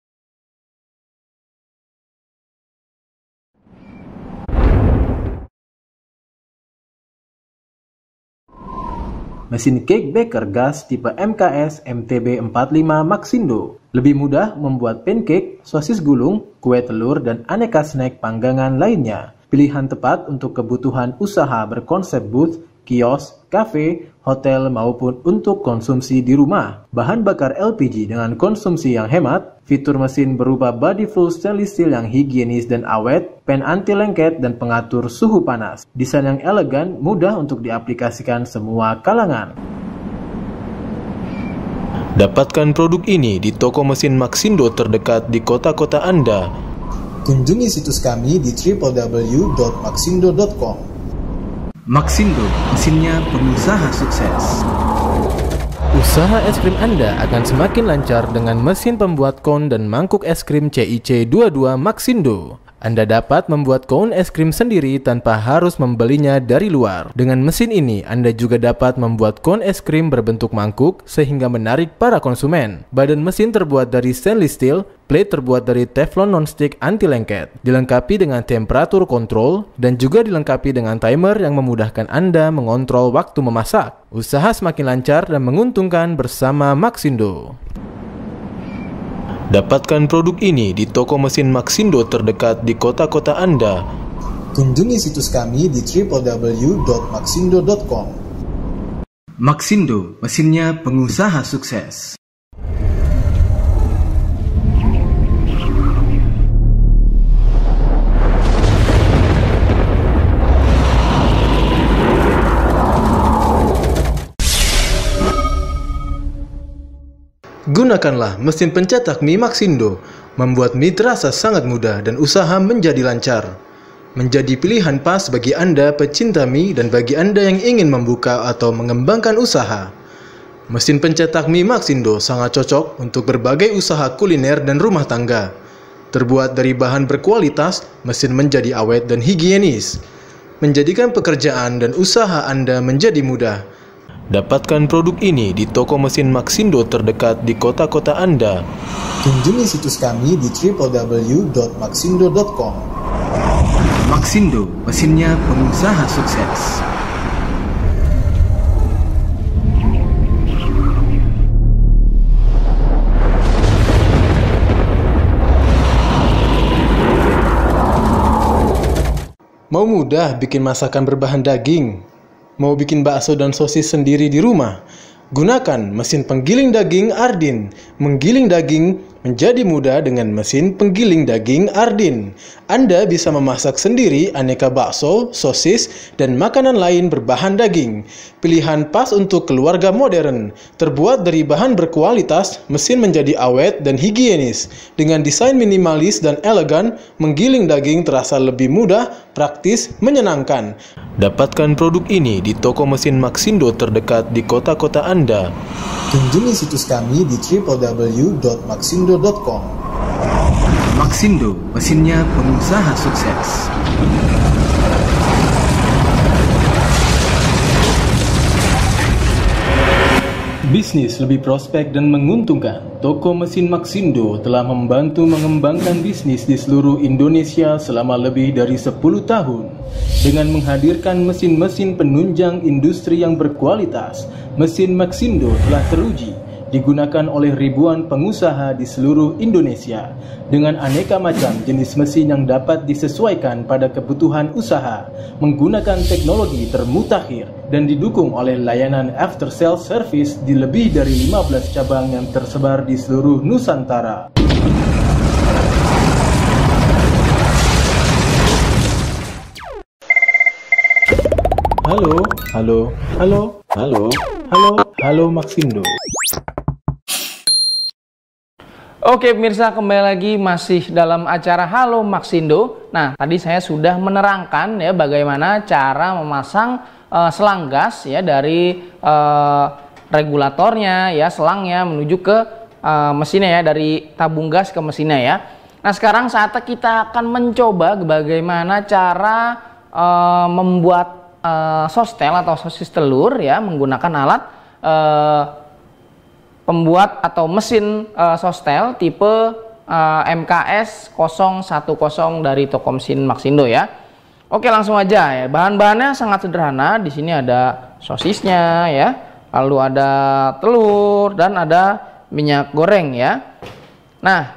Mesin cake baker gas tipe M K S M T B empat puluh lima Maxindo. Lebih mudah membuat pancake, sosis gulung, kue telur, dan aneka snack panggangan lainnya. Pilihan tepat untuk kebutuhan usaha berkonsep booth, kios, kafe, hotel, maupun untuk konsumsi di rumah. Bahan bakar L P G dengan konsumsi yang hemat, fitur mesin berupa body full stainless steel yang higienis dan awet, pen anti lengket, dan pengatur suhu panas. Desain yang elegan, mudah untuk diaplikasikan semua kalangan.
Dapatkan produk ini di toko mesin Maxindo terdekat di kota-kota Anda.
Kunjungi situs kami di w w w dot maxindo dot com.
Maxindo, mesinnya pengusaha sukses.
Usaha es krim Anda akan semakin lancar dengan mesin pembuat cone dan mangkuk es krim C I C dua puluh dua Maxindo. Anda dapat membuat cone es krim sendiri tanpa harus membelinya dari luar. Dengan mesin ini, Anda juga dapat membuat cone es krim berbentuk mangkuk sehingga menarik para konsumen. Badan mesin terbuat dari stainless steel, plate terbuat dari teflon non-stick anti lengket, dilengkapi dengan temperatur kontrol, dan juga dilengkapi dengan timer yang memudahkan Anda mengontrol waktu memasak. Usaha semakin lancar dan menguntungkan bersama Maxindo.
Dapatkan produk ini di toko mesin Maxindo terdekat di kota-kota Anda.
Kunjungi situs kami di w w w dot maxindo dot com.
Maxindo, mesinnya pengusaha sukses.
Gunakanlah mesin pencetak mie Maxindo, membuat mie terasa sangat mudah dan usaha menjadi lancar. Menjadi pilihan pas bagi Anda pecinta mie dan bagi Anda yang ingin membuka atau mengembangkan usaha. Mesin pencetak mie Maxindo sangat cocok untuk berbagai usaha kuliner dan rumah tangga. Terbuat dari bahan berkualitas, mesin menjadi awet dan higienis, menjadikan pekerjaan dan usaha Anda menjadi mudah.
Dapatkan produk ini di toko mesin Maxindo terdekat di kota-kota Anda.
Kunjungi situs kami di w w w dot maxindo dot com.
Maxindo, mesinnya pengusaha sukses.
Mau mudah bikin masakan berbahan daging? Mau bikin bakso dan sosis sendiri di rumah? Gunakan mesin penggiling daging Ardin. Menggiling daging menjadi mudah dengan mesin penggiling daging Ardin. Anda bisa memasak sendiri aneka bakso, sosis, dan makanan lain berbahan daging. Pilihan pas untuk keluarga modern. Terbuat dari bahan berkualitas, mesin menjadi awet dan higienis. Dengan desain minimalis dan elegan, menggiling daging terasa lebih mudah, praktis, menyenangkan.
Dapatkan produk ini di toko mesin Maxindo terdekat di kota-kota Anda.
Kunjungi situs kami di w w w dot maxindo dot com.
Maxindo, mesinnya pengusaha sukses. Bisnis lebih prospek dan menguntungkan. Toko mesin Maxindo telah membantu mengembangkan bisnis di seluruh Indonesia selama lebih dari sepuluh tahun. Dengan menghadirkan mesin-mesin penunjang industri yang berkualitas, mesin Maxindo telah teruji digunakan oleh ribuan pengusaha di seluruh Indonesia dengan aneka macam jenis mesin yang dapat disesuaikan pada kebutuhan usaha, menggunakan teknologi termutakhir dan didukung oleh layanan after sales service di lebih dari lima belas cabang yang tersebar di seluruh Nusantara. Halo, halo, halo, halo, halo, halo Maxindo.
Oke pemirsa, kembali lagi masih dalam acara Halo Maxindo. Nah, tadi saya sudah menerangkan ya bagaimana cara memasang uh, selang gas ya dari uh, regulatornya ya, selangnya menuju ke uh, mesinnya ya, dari tabung gas ke mesinnya ya. Nah, sekarang saatnya kita akan mencoba bagaimana cara uh, membuat uh, sostel atau sosis telur ya menggunakan alat uh, pembuat atau mesin uh, sostel tipe uh, M K S nol satu nol dari toko mesin Maxindo ya. Oke, langsung aja ya. Bahan-bahannya sangat sederhana. Di sini ada sosisnya ya, lalu ada telur dan ada minyak goreng ya. Nah,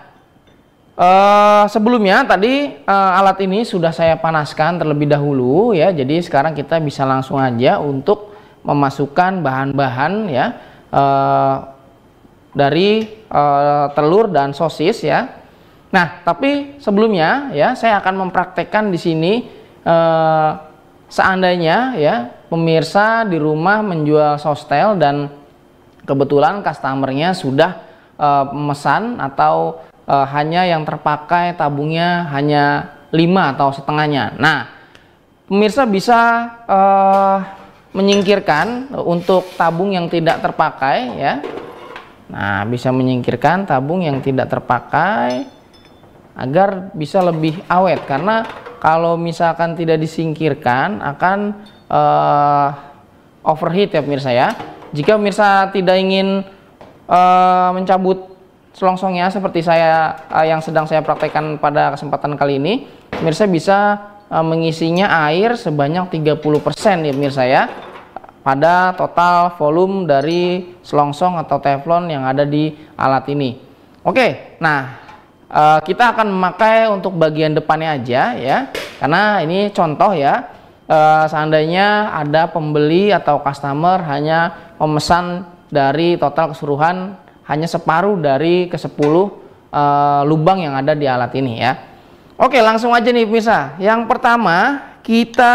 uh, sebelumnya tadi uh, alat ini sudah saya panaskan terlebih dahulu ya. Jadi sekarang kita bisa langsung aja untuk memasukkan bahan-bahan ya. Uh, dari uh, telur dan sosis ya. Nah, tapi sebelumnya ya saya akan mempraktekkan di sini uh, seandainya ya pemirsa di rumah menjual sostel dan kebetulan customernya sudah uh, memesan atau uh, hanya yang terpakai tabungnya hanya lima atau setengahnya. Nah, pemirsa bisa uh, menyingkirkan untuk tabung yang tidak terpakai ya. Nah, bisa menyingkirkan tabung yang tidak terpakai agar bisa lebih awet, karena kalau misalkan tidak disingkirkan akan uh, overheat ya pemirsa ya. Jika pemirsa tidak ingin uh, mencabut selongsongnya seperti saya uh, yang sedang saya praktekkan pada kesempatan kali ini, pemirsa bisa uh, mengisinya air sebanyak tiga puluh persen ya pemirsa ya, pada total volume dari selongsong atau teflon yang ada di alat ini. Oke, nah uh, kita akan memakai untuk bagian depannya aja ya, karena ini contoh ya. Uh, seandainya ada pembeli atau customer hanya memesan dari total keseluruhan hanya separuh dari ke sepuluh uh, lubang yang ada di alat ini ya. Oke, langsung aja nih pemirsa. Yang pertama kita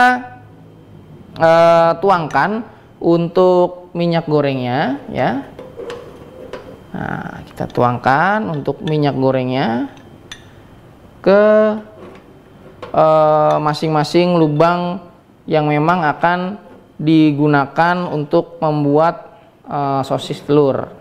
uh, tuangkan untuk minyak gorengnya ya. Nah, kita tuangkan untuk minyak gorengnya ke masing-masing uh, lubang yang memang akan digunakan untuk membuat uh, sosis telur.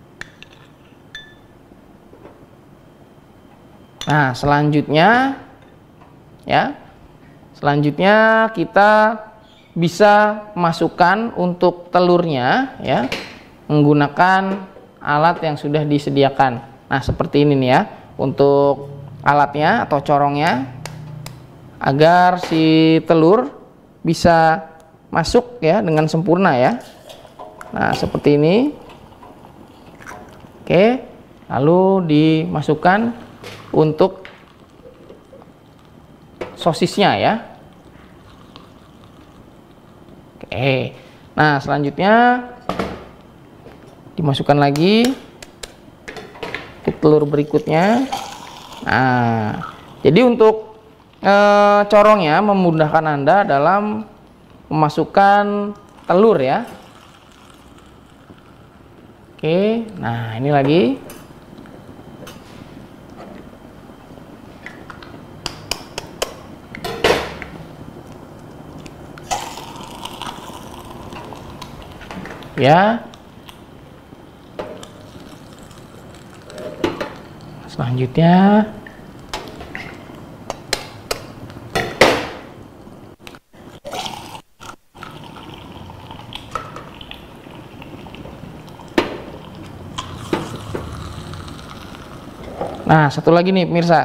Nah, selanjutnya ya. Selanjutnya kita bisa masukkan untuk telurnya ya menggunakan alat yang sudah disediakan. Nah, seperti ini nih ya untuk alatnya atau corongnya, agar si telur bisa masuk ya dengan sempurna ya. Nah, seperti ini. Oke, lalu dimasukkan untuk sosisnya ya. Oke, nah selanjutnya dimasukkan lagi untuk telur berikutnya. Nah, jadi untuk e, corongnya memudahkan Anda dalam memasukkan telur ya. Oke, nah ini lagi. Ya, selanjutnya nah satu lagi nih pemirsa.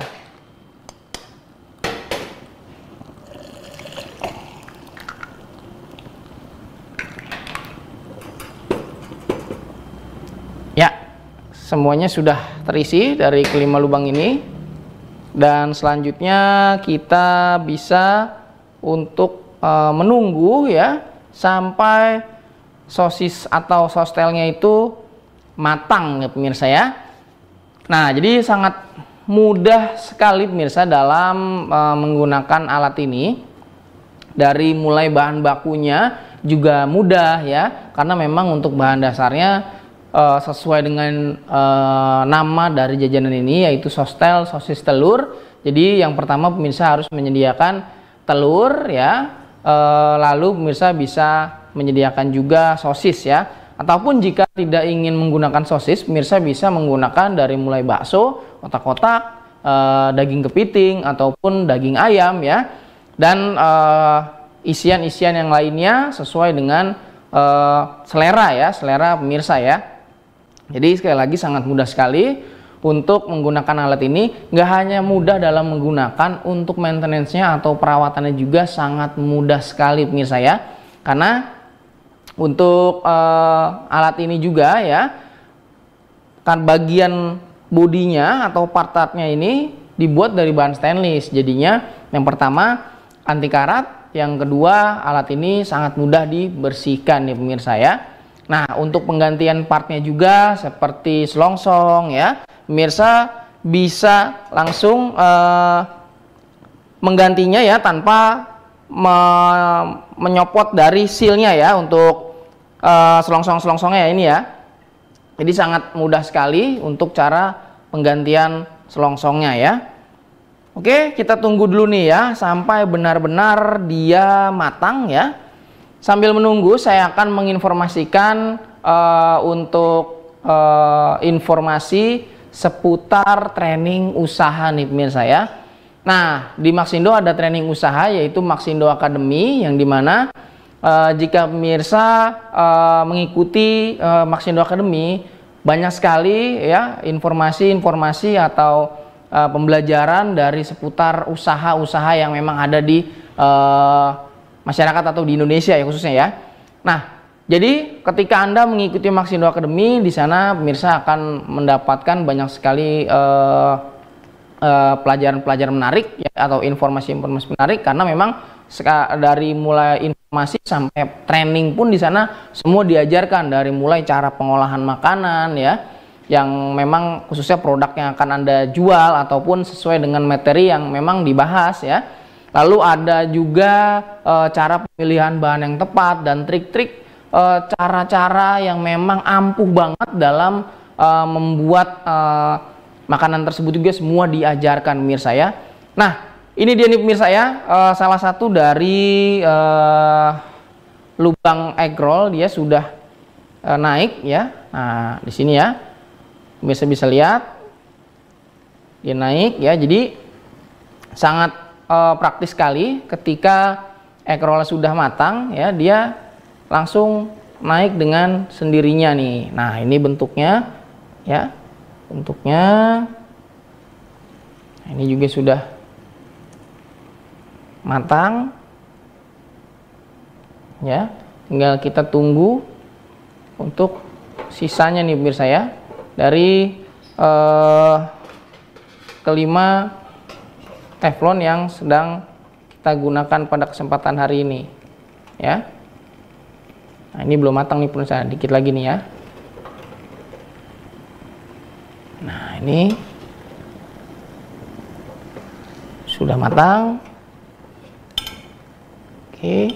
Semuanya sudah terisi dari kelima lubang ini, dan selanjutnya kita bisa untuk e, menunggu ya sampai sosis atau sostelnya itu matang ya pemirsa ya. Nah, jadi sangat mudah sekali pemirsa dalam e, menggunakan alat ini, dari mulai bahan bakunya juga mudah ya, karena memang untuk bahan dasarnya uh, sesuai dengan uh, nama dari jajanan ini, yaitu sostel, sosis telur. Jadi yang pertama pemirsa harus menyediakan telur ya, uh, lalu pemirsa bisa menyediakan juga sosis ya, ataupun jika tidak ingin menggunakan sosis, pemirsa bisa menggunakan dari mulai bakso, kotak-kotak, uh, daging kepiting ataupun daging ayam ya, dan uh, isian-isian yang lainnya sesuai dengan uh, selera ya, selera pemirsa ya. Jadi sekali lagi sangat mudah sekali untuk menggunakan alat ini. Nggak hanya mudah dalam menggunakan, untuk maintenance-nya atau perawatannya juga sangat mudah sekali pemirsa ya. Karena untuk uh, alat ini juga ya, kan bagian bodinya atau part-partnya ini dibuat dari bahan stainless. Jadinya yang pertama anti karat, yang kedua alat ini sangat mudah dibersihkan nih pemirsa ya. Nah, untuk penggantian partnya juga seperti selongsong ya, pemirsa bisa langsung uh, menggantinya ya tanpa me menyopot dari sealnya ya, untuk uh, selongsong-selongsongnya ini ya. Jadi sangat mudah sekali untuk cara penggantian selongsongnya ya. Oke, kita tunggu dulu nih ya sampai benar-benar dia matang ya. Sambil menunggu saya akan menginformasikan uh, untuk uh, informasi seputar training usaha nih pemirsa ya. Nah, di Maxindo ada training usaha yaitu Maxindo Academy, yang dimana uh, jika pemirsa uh, mengikuti uh, Maxindo Academy, banyak sekali ya informasi-informasi atau Uh, pembelajaran dari seputar usaha-usaha yang memang ada di uh, masyarakat atau di Indonesia ya khususnya ya. Nah, jadi ketika Anda mengikuti Maxindo Academy, di sana pemirsa akan mendapatkan banyak sekali pelajaran-pelajaran uh, uh, menarik ya, atau informasi-informasi menarik, karena memang dari mulai informasi sampai training pun di sana semua diajarkan, dari mulai cara pengolahan makanan ya, yang memang khususnya produk yang akan Anda jual ataupun sesuai dengan materi yang memang dibahas ya. Lalu ada juga e, cara pemilihan bahan yang tepat dan trik-trik cara-cara yang memang ampuh banget dalam e, membuat e, makanan tersebut juga semua diajarkan pemirsa ya. Nah, ini dia nih pemirsa ya, e, salah satu dari e, lubang egg roll, dia sudah e, naik ya. Nah, di sini ya. Bisa bisa lihat dia naik ya, jadi sangat uh, praktis sekali ketika egg roll sudah matang ya, dia langsung naik dengan sendirinya nih. Nah, ini bentuknya ya, bentuknya nah, ini juga sudah matang ya, tinggal kita tunggu untuk sisanya nih pemirsa ya, dari eh, kelima teflon yang sedang kita gunakan pada kesempatan hari ini ya. Nah, ini belum matang nih pemirsa, dikit lagi nih ya. Nah, ini sudah matang. Oke,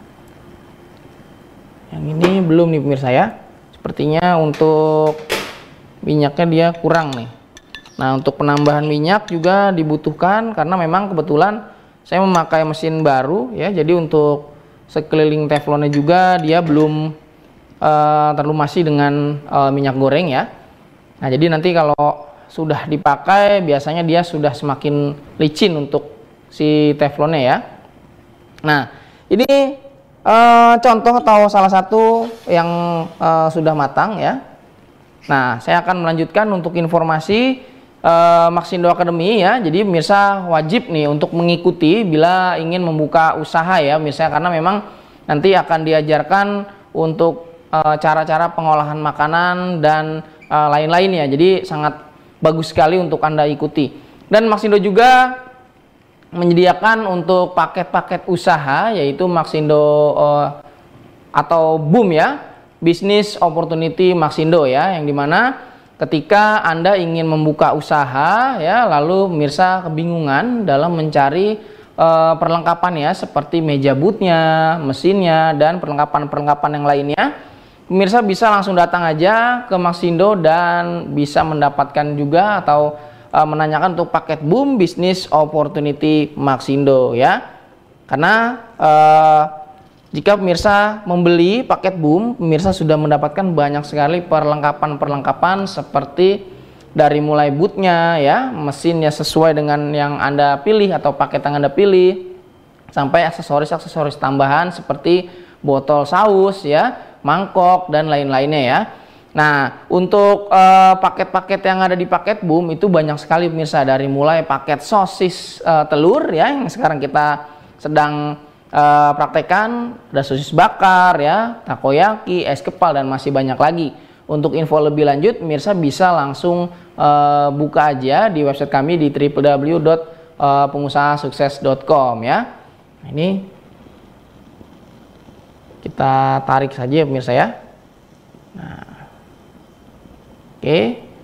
yang ini belum nih pemirsa ya, sepertinya untuk minyaknya dia kurang nih. Nah, untuk penambahan minyak juga dibutuhkan karena memang kebetulan saya memakai mesin baru ya, jadi untuk sekeliling teflonnya juga dia belum uh, terlumasi dengan uh, minyak goreng ya. Nah, jadi nanti kalau sudah dipakai biasanya dia sudah semakin licin untuk si teflonnya ya. Nah, ini uh, contoh atau salah satu yang uh, sudah matang ya. Nah, saya akan melanjutkan untuk informasi uh, Maxindo Academy ya. Jadi pemirsa wajib nih untuk mengikuti bila ingin membuka usaha ya pemirsa, karena memang nanti akan diajarkan untuk cara-cara uh, pengolahan makanan dan uh, lain-lainnya. Jadi sangat bagus sekali untuk Anda ikuti. Dan Maxindo juga menyediakan untuk paket-paket usaha, yaitu Maxindo uh, atau Boom ya, Business Opportunity Maxindo ya, yang dimana ketika Anda ingin membuka usaha ya, lalu pemirsa kebingungan dalam mencari eh, perlengkapan ya, seperti meja bootnya, mesinnya, dan perlengkapan-perlengkapan yang lainnya, pemirsa bisa langsung datang aja ke Maxindo dan bisa mendapatkan juga atau eh, menanyakan untuk paket boom Business Opportunity Maxindo ya. Karena eh, jika pemirsa membeli paket boom, pemirsa sudah mendapatkan banyak sekali perlengkapan-perlengkapan seperti dari mulai bootnya ya, mesinnya sesuai dengan yang Anda pilih atau paket yang Anda pilih, sampai aksesoris-aksesoris tambahan seperti botol saus ya, mangkok dan lain-lainnya ya. Nah, untuk paket-paket uh, yang ada di paket boom itu banyak sekali pemirsa, dari mulai paket sosis uh, telur ya yang sekarang kita sedang uh, praktekkan, ada sosis bakar ya, takoyaki, es kepal dan masih banyak lagi. Untuk info lebih lanjut pemirsa bisa langsung uh, buka aja di website kami di w w w dot pengusaha sukses dot com ya. Nah, ini kita tarik saja pemirsa ya. Nah, oke.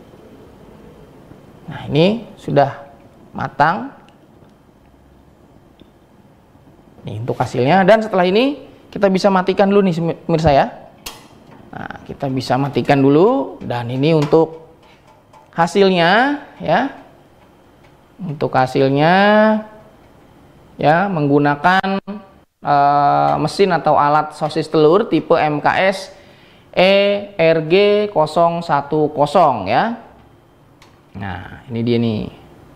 Nah, ini sudah matang. Nih untuk hasilnya, dan setelah ini kita bisa matikan dulu nih pemirsa ya. Nah, kita bisa matikan dulu, dan ini untuk hasilnya ya. Untuk hasilnya ya, menggunakan uh, mesin atau alat sosis telur tipe M K S E R G nol satu nol ya. Nah, ini dia nih.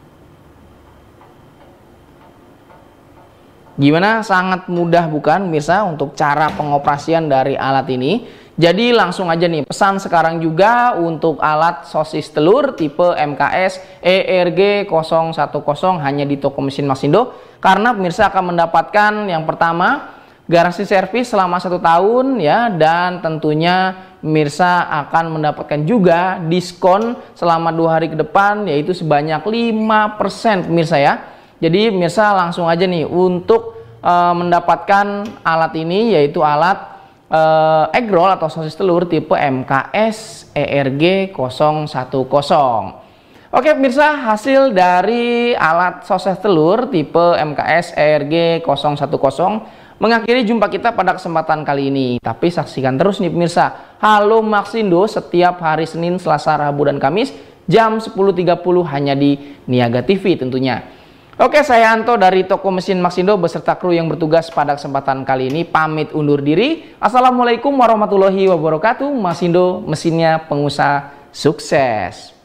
Gimana, sangat mudah bukan pemirsa untuk cara pengoperasian dari alat ini? Jadi langsung aja nih, pesan sekarang juga untuk alat sosis telur tipe M K S E R G nol satu nol hanya di toko mesin Maxindo, karena pemirsa akan mendapatkan yang pertama garansi servis selama satu tahun ya, dan tentunya pemirsa akan mendapatkan juga diskon selama dua hari ke depan, yaitu sebanyak lima persen pemirsa ya. Jadi pemirsa langsung aja nih untuk uh, mendapatkan alat ini, yaitu alat Uh, egg roll atau sosis telur tipe M K S E R G nol satu nol. Oke pemirsa, hasil dari alat sosis telur tipe M K S E R G nol satu nol mengakhiri jumpa kita pada kesempatan kali ini. Tapi saksikan terus nih pemirsa Halo Maxindo setiap hari Senin, Selasa, Rabu, dan Kamis jam sepuluh tiga puluh hanya di Niaga T V tentunya. Oke, saya Anto dari toko mesin Maxindo beserta kru yang bertugas pada kesempatan kali ini pamit undur diri. Assalamualaikum warahmatullahi wabarakatuh. Maxindo, mesinnya pengusaha sukses.